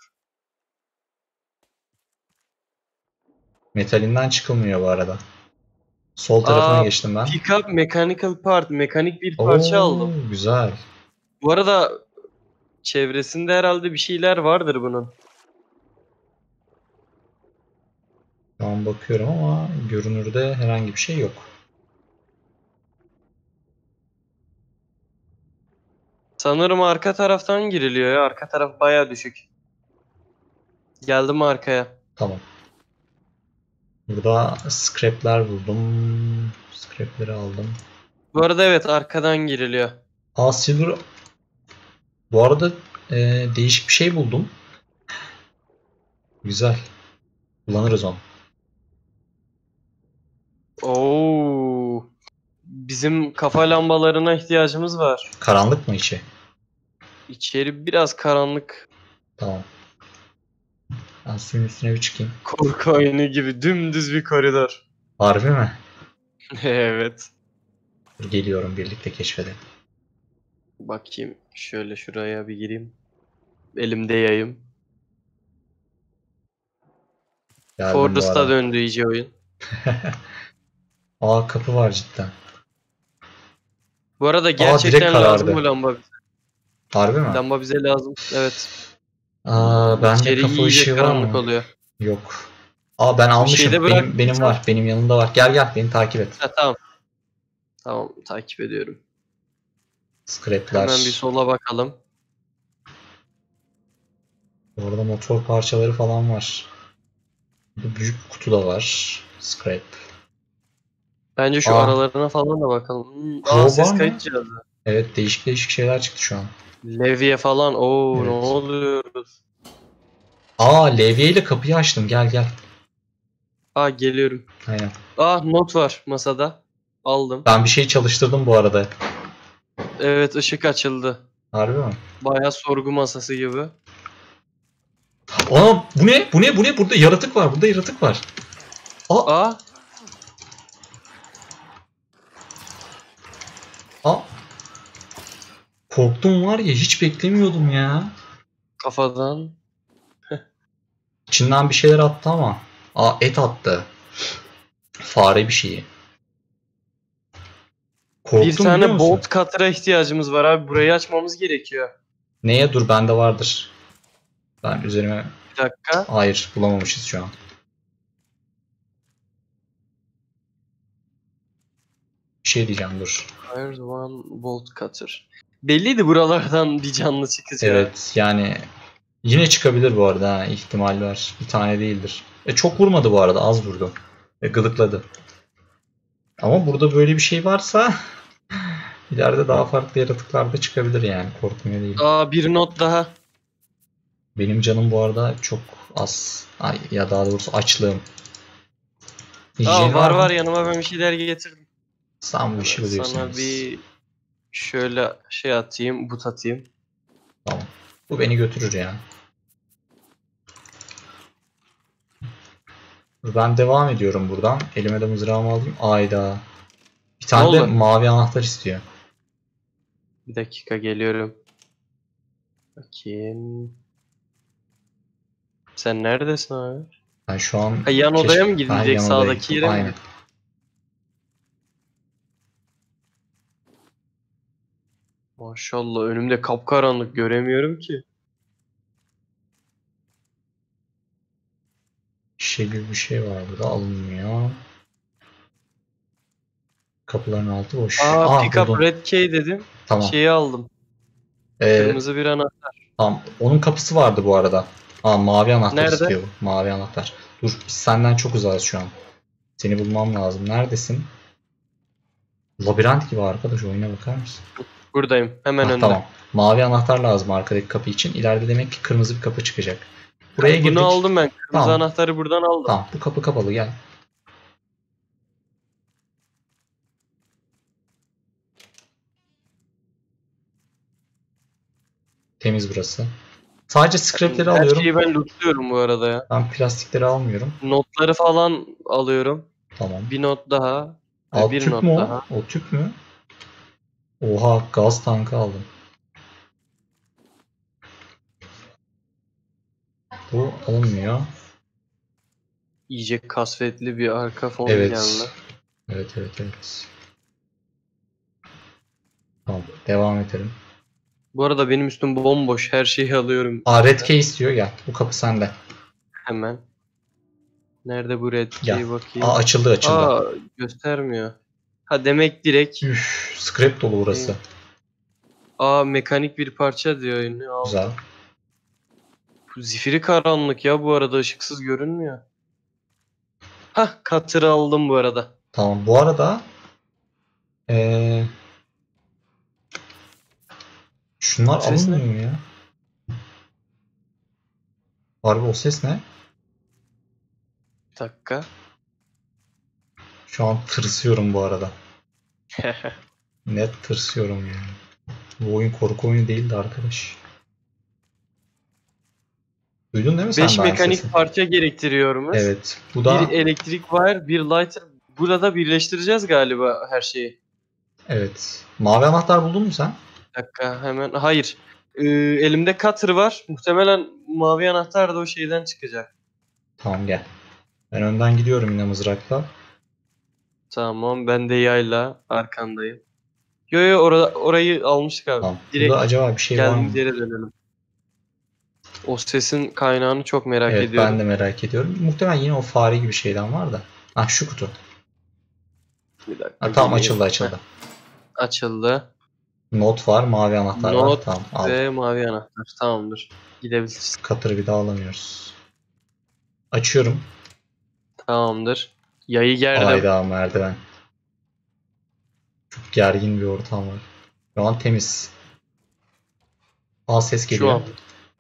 Metalinden çıkılmıyor bu arada. Sol tarafına Aa, geçtim ben. pick up mechanical part. Mekanik bir Oo, parça aldım. güzel. Bu arada çevresinde herhalde bir şeyler vardır bunun. Şu an bakıyorum ama görünürde herhangi bir şey yok. Sanırım arka taraftan giriliyor ya. Arka taraf baya düşük. Geldim arkaya. Tamam. Burada scrapler buldum. Scrapleri aldım. Bu arada evet arkadan giriliyor. Aa, silver. Bu arada e, değişik bir şey buldum. Güzel. Kullanırız onu. Oo. Bizim kafa lambalarına ihtiyacımız var. Karanlık mı içi? İçeri biraz karanlık. Tamam. Ben suyun üstüne bir çıkayım. Korku oyunu gibi dümdüz bir koridor. Harbi mi? Evet. Dur, geliyorum, birlikte keşfedelim. Bakayım şöyle şuraya bir gireyim. Elimde yayım. Geldim bu Forrest'a arada. döndü iyice oyun. Aa, kapı var cidden. Bu arada direkt gerçekten lazım karardı. bu lamba bize. Harbi mi? Lamba bize lazım. Evet. Aa, bende İçeri kafa iyice ışığı var karanlık mı? oluyor. Yok. Aa, ben almışım. şeyde Benim benim bıraktıysan- var. Benim yanımda var. Gel gel, beni takip et. Ha, tamam. Tamam takip ediyorum. Scrapler. Hemen bir sola bakalım. Orada motor parçaları falan var. Burada büyük kutu da var. Scrap. Bence şu Aa. aralarına falan da bakalım. Hmm, Crowbar aa ses mı? kayıt cihazı. Evet, değişik değişik şeyler çıktı şu an. Levye falan. Oo ne Evet. oluyoruz? Aa, levye ile kapıyı açtım. Gel gel. Aa geliyorum. Aynen. Ah not var masada. Aldım. Ben bir şey çalıştırdım bu arada. Evet ışık açıldı. Harbi mi? Bayağı sorgu masası gibi. Aa, bu ne? Bu ne? Bu ne? Burada yaratık var. Burada yaratık var. Aa, Aa aa. Korktum var ya, hiç beklemiyordum ya. Kafadan. İçinden bir şeyler attı ama. Aa, et attı. Fare bir şeyi. Korktum Bir biliyor tane musun? bolt cutter'a ihtiyacımız var abi. Burayı açmamız gerekiyor. Neye? Dur, bende vardır. Ben üzerime... Bir dakika. Hayır, bulamamışız şu an. Bir şey diyeceğim, dur. Fire one bolt cutter. Belliydi buralardan bir canlı çıkacağı. Evet yani yine çıkabilir bu arada, ha, ihtimal var. Bir tane değildir. E, çok vurmadı bu arada, az vurdu. E, gıdıkladı. Ama burada böyle bir şey varsa ileride daha farklı yaratıklar da çıkabilir yani, korkmuyor değil. Aa, bir not daha. Benim canım bu arada çok az. Ay, ya daha doğrusu açlığım. Hijyen Aa, var mı? var, yanıma ben bir şeyler getirdim. Sen bu işi biliyorsun. Sana bir şöyle şey atayım, but atayım. Tamam. Bu beni götürür ya. Ben devam ediyorum buradan. Elime de mızrağımı alayım. Ayda. Bir tane de oldu? mavi anahtar istiyor. Bir dakika, geliyorum. Bakayım. Sen neredesin abi? Ben şu an... Ha, yan odaya mı gidilecek, Ha, yan odaya sağdaki gittim. yere mi? Aynen. Maşallah, önümde kapkaranlık, göremiyorum ki. Şişe gibi bir şey var burada, alınmıyor. Kapıların altı boş. Aa, Aa, pick up buldum. red key dedim. Tamam. Şeyi aldım. Ee, Kırmızı bir anahtar. tamam. Onun kapısı vardı bu arada. Aa, mavi anahtar Nerede? istiyor bu. Mavi anahtar. Dur, biz senden çok uzağız şu an. Seni bulmam lazım. Neredesin? Labirent gibi arkadaş, oyuna bakar mısın? Buradayım. Hemen Ah, önde. tamam. Mavi anahtar lazım arkadaki kapı için. İleride demek ki kırmızı bir kapı çıkacak. Buraya Bunu girdik. aldım ben. Kırmızı Tamam. anahtarı buradan aldım. Tamam, bu kapı kapalı, gel. Temiz burası. Sadece scrapleri Her alıyorum. şeyi ben lootluyorum bu arada ya. Ben plastikleri almıyorum. Notları falan alıyorum. Tamam. Bir not daha. Al, bir tüp not mü o? daha. O tüp mü? Oha, gaz tankı aldım. Bu alınmıyor. İyice kasvetli bir arka fon Evet. geldi. Evet evet evet. Tamam, devam edelim. Bu arada benim üstüm bomboş. Her şeyi alıyorum. Aa, red key istiyor, gel. Bu kapı sende. Hemen. Nerede bu red Gel. key, bakayım. Aa, açıldı açıldı. Aa, göstermiyor. Ha, demek direkt. Üf, scrap dolu burası. Aa, mekanik bir parça diyor yine. Al. Güzel. Zifiri karanlık ya, bu arada ışıksız görünmüyor. Hah, katırı aldım bu arada. Tamam, bu arada ee, şunlar Ses ne? alınmıyor mu ya? Harbi, o ses ne? Bir dakika. Şu an tırsıyorum bu arada. Net tırsıyorum yani. Bu oyun korku oyunu değildi arkadaş. Duydun değil mi sen beş de aynı mekanik sesi? parça gerektiriyormuş. Evet. Bu da Bir elektrik wire, bir lighter. Burada birleştireceğiz galiba her şeyi. evet. Mavi anahtar buldun mu sen? Bir dakika hemen. Hayır. Ee, elimde cutter var. Muhtemelen mavi anahtar da o şeyden çıkacak. Tamam, gel. Ben önden gidiyorum yine mızrakla. Tamam, ben de yayla arkandayım. Yo yo, ora- orayı almıştık abi. Tamam. Direkt Burada acaba bir şey var mı? geldiğimiz yere dönelim. O sesin kaynağını çok merak Evet, ediyorum. ben de merak ediyorum. Muhtemelen yine o fare gibi şeyden var da. Ah, şu kutu. Bir dakika. Ha, tamam, geleyim. açıldı açıldı. Heh, açıldı. Not var, mavi anahtar var. Not Tamam, al. ve mavi anahtar. Tamamdır. Gidebiliriz. Katırı bir daha alamıyoruz. Açıyorum. Tamamdır. Yayı gerdim. Hayda, merdiven. Çok gergin bir ortam var. Şu an temiz. Aa, ses geliyor. Şu an.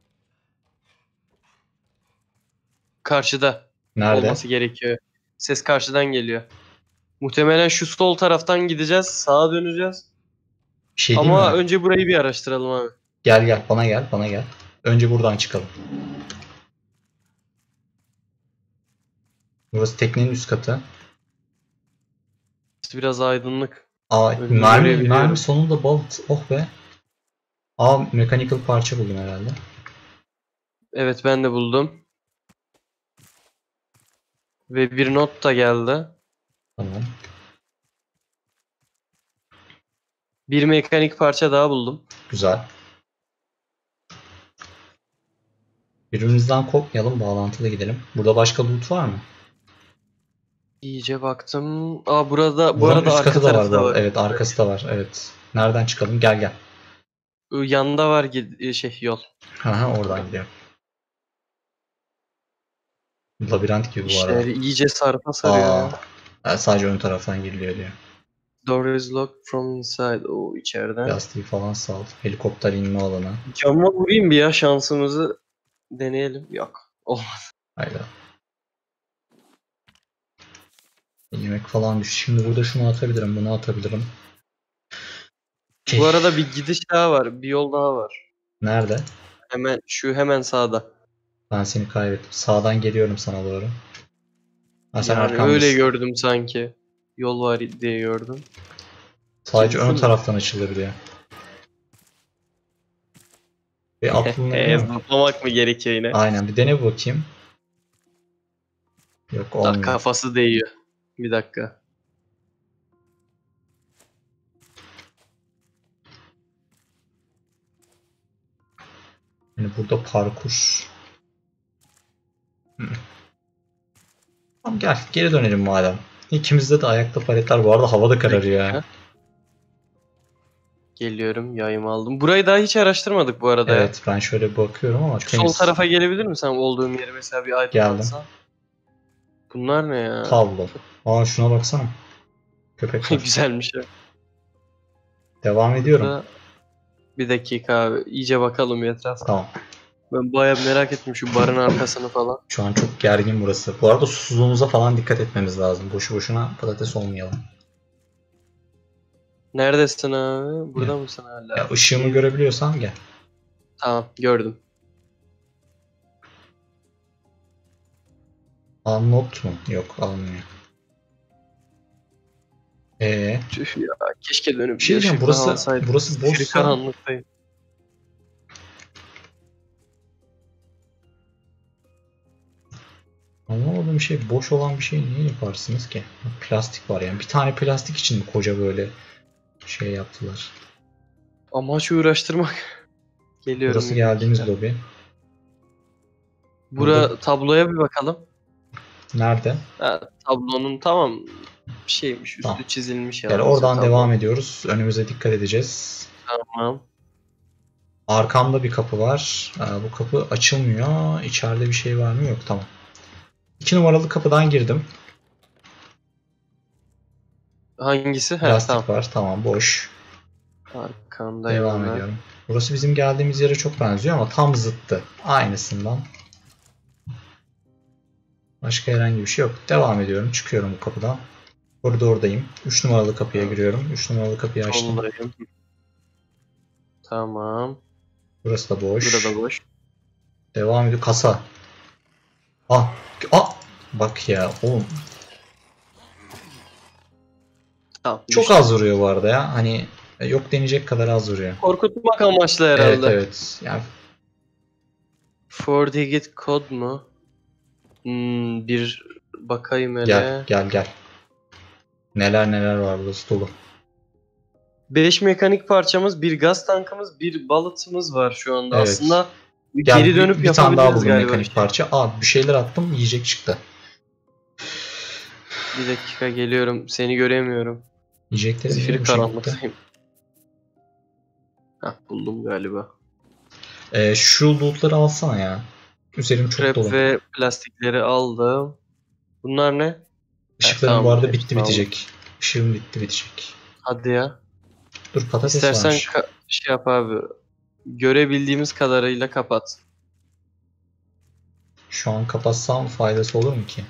Karşıda Nerede? olması gerekiyor. Ses karşıdan geliyor. Muhtemelen şu sol taraftan gideceğiz. Sağa döneceğiz. Bir şey değil Ama mi? önce burayı bir araştıralım abi. Gel gel, bana gel, bana gel. Önce buradan çıkalım. Burası teknenin üst katı. Biraz aydınlık. Aa, Önünü mermi, görebiliyorum. mermi sonunda balık. Oh be. Aa, mechanical parça buldum herhalde. Evet ben de buldum. Ve bir not da geldi. Tamam. Bir mekanik parça daha buldum. Güzel. Birbirimizden kopmayalım, bağlantılı gidelim. Burada başka loot var mı? İyice baktım. Aa burada bu Buranın arada üst arka katı da var tarafı bu da arada. var. Evet, arkası da var. Evet. Nereden çıkalım? Gel gel. Yanda var gid- şey yol. Aha, oradan gidiyorum. Labirent gibi bu arada. İşleri iyice sarpa sarıyor Aa, ya. yani sadece ön taraftan giriliyor diyor. Door is locked from inside. O içeriden. Lastiği falan sal. Helikopter inme alanı. Cama vurayım bir ya şansımızı deneyelim. Yok. Olmaz. Hayda. Yemek falan düş. Şimdi burada şunu atabilirim, bunu atabilirim. Bu arada bir gidiş daha var. Bir yol daha var. Nerede? Hemen şu hemen sağda. Ben seni kaybettim. Sağdan geliyorum sana doğru. Ha, sen Yani arkamdasın. öyle gördüm sanki. Yol var diye gördüm. Sadece ön Kesin. taraftan açılabiliyor. Bir aklına Eee zıplamak mı gerekiyor yine? Aynen, bir dene bakayım. Yok, Ah, olmuyor. kafası değiyor. Bir dakika. Yani burada parkur. Hı. Tamam, gel geri dönelim madem. İkimizde de ayakta paletler, bu arada havada kararıyor ya. Geliyorum, yayımı aldım. Burayı daha hiç araştırmadık bu arada ya. Evet, ben şöyle bir bakıyorum ama Şu temiz. sol tarafa gelebilir misin? Olduğum yeri mesela bir aydınlatsan. Bunlar ne ya? Tablo. Aa, şuna baksana. Köpek var. Güzelmiş ya. Devam ediyorum. Burada- Bir dakika abi. İyice bakalım bir etrafa. Tamam. Ben bayağı merak ettim şu barın arkasını falan. Şu an çok gergin burası. Bu arada susuzluğumuza falan dikkat etmemiz lazım. Boşu boşuna patates olmayalım. Neredesin abi? Burada mısın hala? Ya, ışığımı görebiliyorsan gel. Tamam gördüm. Unlocked mu? Yok, alınmıyor. Ee, Tüh ya keşke dönüp bir şey diyeceğim. ışık daha Burası alsaydım. burası Zifiri boşsa karanlıktayım. anlamadığım şey, boş olan bir şey niye yaparsınız ki? Plastik var yani. Bir tane plastik için mi koca böyle şey yaptılar? Amaç uğraştırmak. Geliyorum. Burası bir geldiğimiz dakika. lobi. Bura Burada- tabloya bir bakalım. Nerede? Ha, tablonun tamam şeymiş üstü Tamam. çizilmiş Yani yalnız oradan tablo. devam ediyoruz. Önümüze dikkat edeceğiz. Tamam. Arkamda bir kapı var. Aa, bu kapı açılmıyor. İçeride bir şey var mı? Yok, tamam. İki numaralı kapıdan girdim. Hangisi? He Lastik tamam. var. Tamam, boş. Arkandayım Devam ben. ediyorum. Burası bizim geldiğimiz yere çok benziyor ama tam zıttı. Aynısından. Başka herhangi bir şey yok. Devam ediyorum. Çıkıyorum bu kapıdan. Koridordayım. üç numaralı kapıya giriyorum. üç numaralı kapıyı açtım. Soldayım. Tamam. Burası da boş. Burada boş. Devam ediyor. Kasa. Ah. Ah. Bak ya oğlum. Tamam. Çok düştü. az vuruyor bu arada ya. Hani yok denecek kadar az vuruyor. Korkutmak amaçlı herhalde. Evet evet. Yani four digit kod mu? Hmm, bir bakayım hele. gel gel gel. Neler neler var burası dolu. beş mekanik parçamız, bir gaz tankımız, bir balıtımız var şu anda. Evet. Aslında Gel, geri dönüp bir, bir tane daha yapabiliriz buldum galiba. mekanik parça. Aa, bir şeyler attım, yiyecek çıktı. Bir dakika geliyorum. Seni göremiyorum. Yiyecekleri niye Zifiri bu şekilde? karanlıktayım. Hah buldum galiba. Ee, şu lootları alsana ya. Üzerim çok Trap dolu. ve plastikleri aldım. Bunlar ne? Işıklarım tamam, bu arada hepsini bitti bitecek. Işığım bitti bitecek. Hadi ya. Dur, patates İstersen varmış. ka- şey yap abi. Görebildiğimiz kadarıyla kapat. Şu an kapatsam faydası olur mu ki?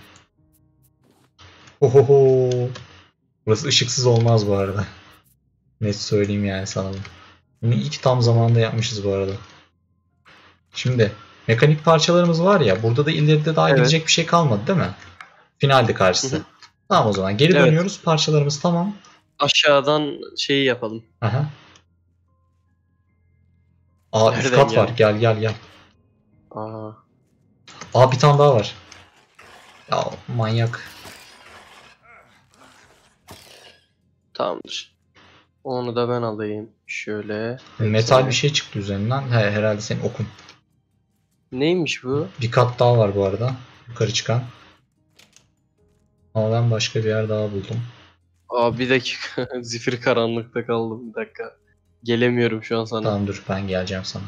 Ohoho. Burası ışıksız olmaz bu arada. Net söyleyeyim yani sana. Bunu ilk tam zamanında yapmışız bu arada. Şimdi mekanik parçalarımız var ya, burada da ileride daha Evet. gidecek bir şey kalmadı değil mi? Finalde karşısı. Hı hı. Tamam, o zaman geri Evet. dönüyoruz. Parçalarımız tamam. Aşağıdan şeyi yapalım. Aha. Aa üst Nereden kat var. geldi? Gel gel gel. Aa, Aa bir tane daha var. Ya manyak. tamamdır. Onu da ben alayım. Şöyle. Metal bir şey çıktı üzerinden. He, herhalde senin okun. Neymiş bu? Bir kat daha var bu arada. Yukarı çıkan. Ama ben başka bir yer daha buldum. Aa, bir dakika. Zifir karanlıkta kaldım. Bir dakika. Gelemiyorum şu an sana. Tamam dur ben geleceğim sana.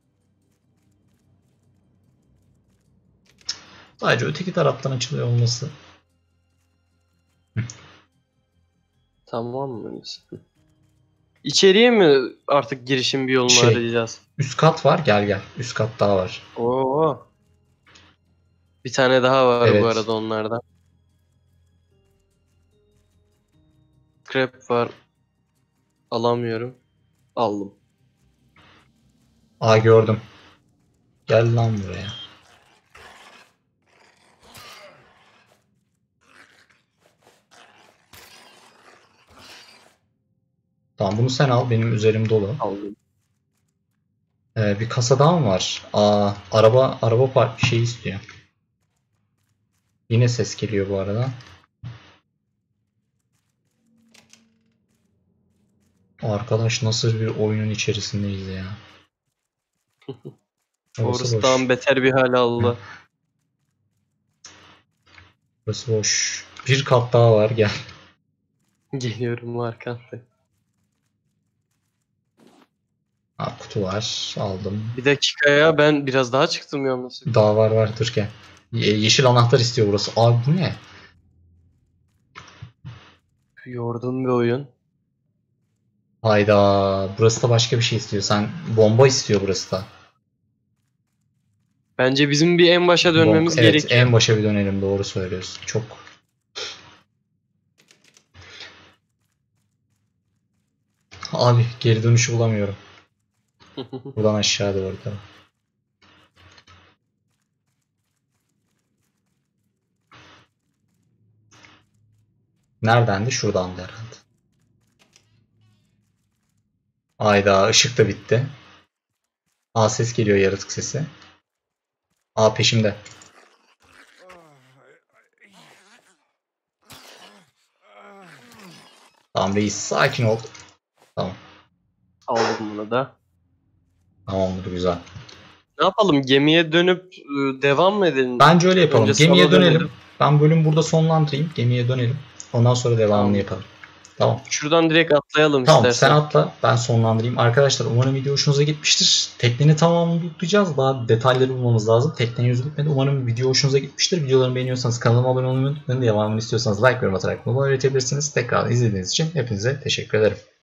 Sadece öteki taraftan açılıyor olması. Tamam mı? İçeriye mi artık girişin bir yolunu Şey. arayacağız? Üst kat var. Gel gel. Üst kat daha var. Oo. Bir tane daha var Evet. bu arada onlardan. Scrap var. Alamıyorum. Aldım. Aa gördüm. Gel lan buraya. Tamam bunu sen al. Benim üzerim dolu. Aldım. Ee, bir kasa daha mı var? Aa araba araba park şey istiyor. Yine ses geliyor bu arada. Arkadaş nasıl bir oyunun içerisindeyiz ya. Orası boş. Orasından beter bir hal aldı. Burası boş. Bir kat daha var gel. Geliyorum arkanda. Ha, kutu var. Aldım. Bir dakika ya, ben biraz daha çıktım yalnız. Daha var var dur gel. Ye- yeşil anahtar istiyor burası. Abi bu ne? Yorduğum bir oyun. Hayda. Burası da başka bir şey istiyor. Sen bomba istiyor burası da. Bence bizim bir en başa dönmemiz Bomba- evet, gerekiyor. en başa bir dönelim. Doğru söylüyorsun. Çok. Abi geri dönüşü bulamıyorum. Buradan aşağı doğru tabii. Neredendi? Şuradandı herhalde. Hayda ışık da bitti. Aa ses geliyor, yaratık sesi. Aa peşimde. Tamam reis sakin ol. Tamam. Aldım bunu da. Tamamdır güzel. Ne yapalım? Gemiye dönüp e, devam mı edelim? Bence öyle yapalım. Önce Gemiye sana dönelim. dönelim. Ben bölüm burada sonlandırayım. Gemiye dönelim. Ondan sonra devamını Tamam. yapalım. Tamam. Şuradan direkt atlayalım Tamam istersen. sen atla ben sonlandırayım. Arkadaşlar umarım video hoşunuza gitmiştir. Teknenin tamamını tutacağız. Daha detayları bulmamız lazım. Tekne yüzü bitmedi. Umarım video hoşunuza gitmiştir. Videolarımı beğeniyorsanız kanalıma abone olmayı unutmayın. Devamını istiyorsanız like yorum atarak bunu öğretebilirsiniz. Tekrar izlediğiniz için hepinize teşekkür ederim.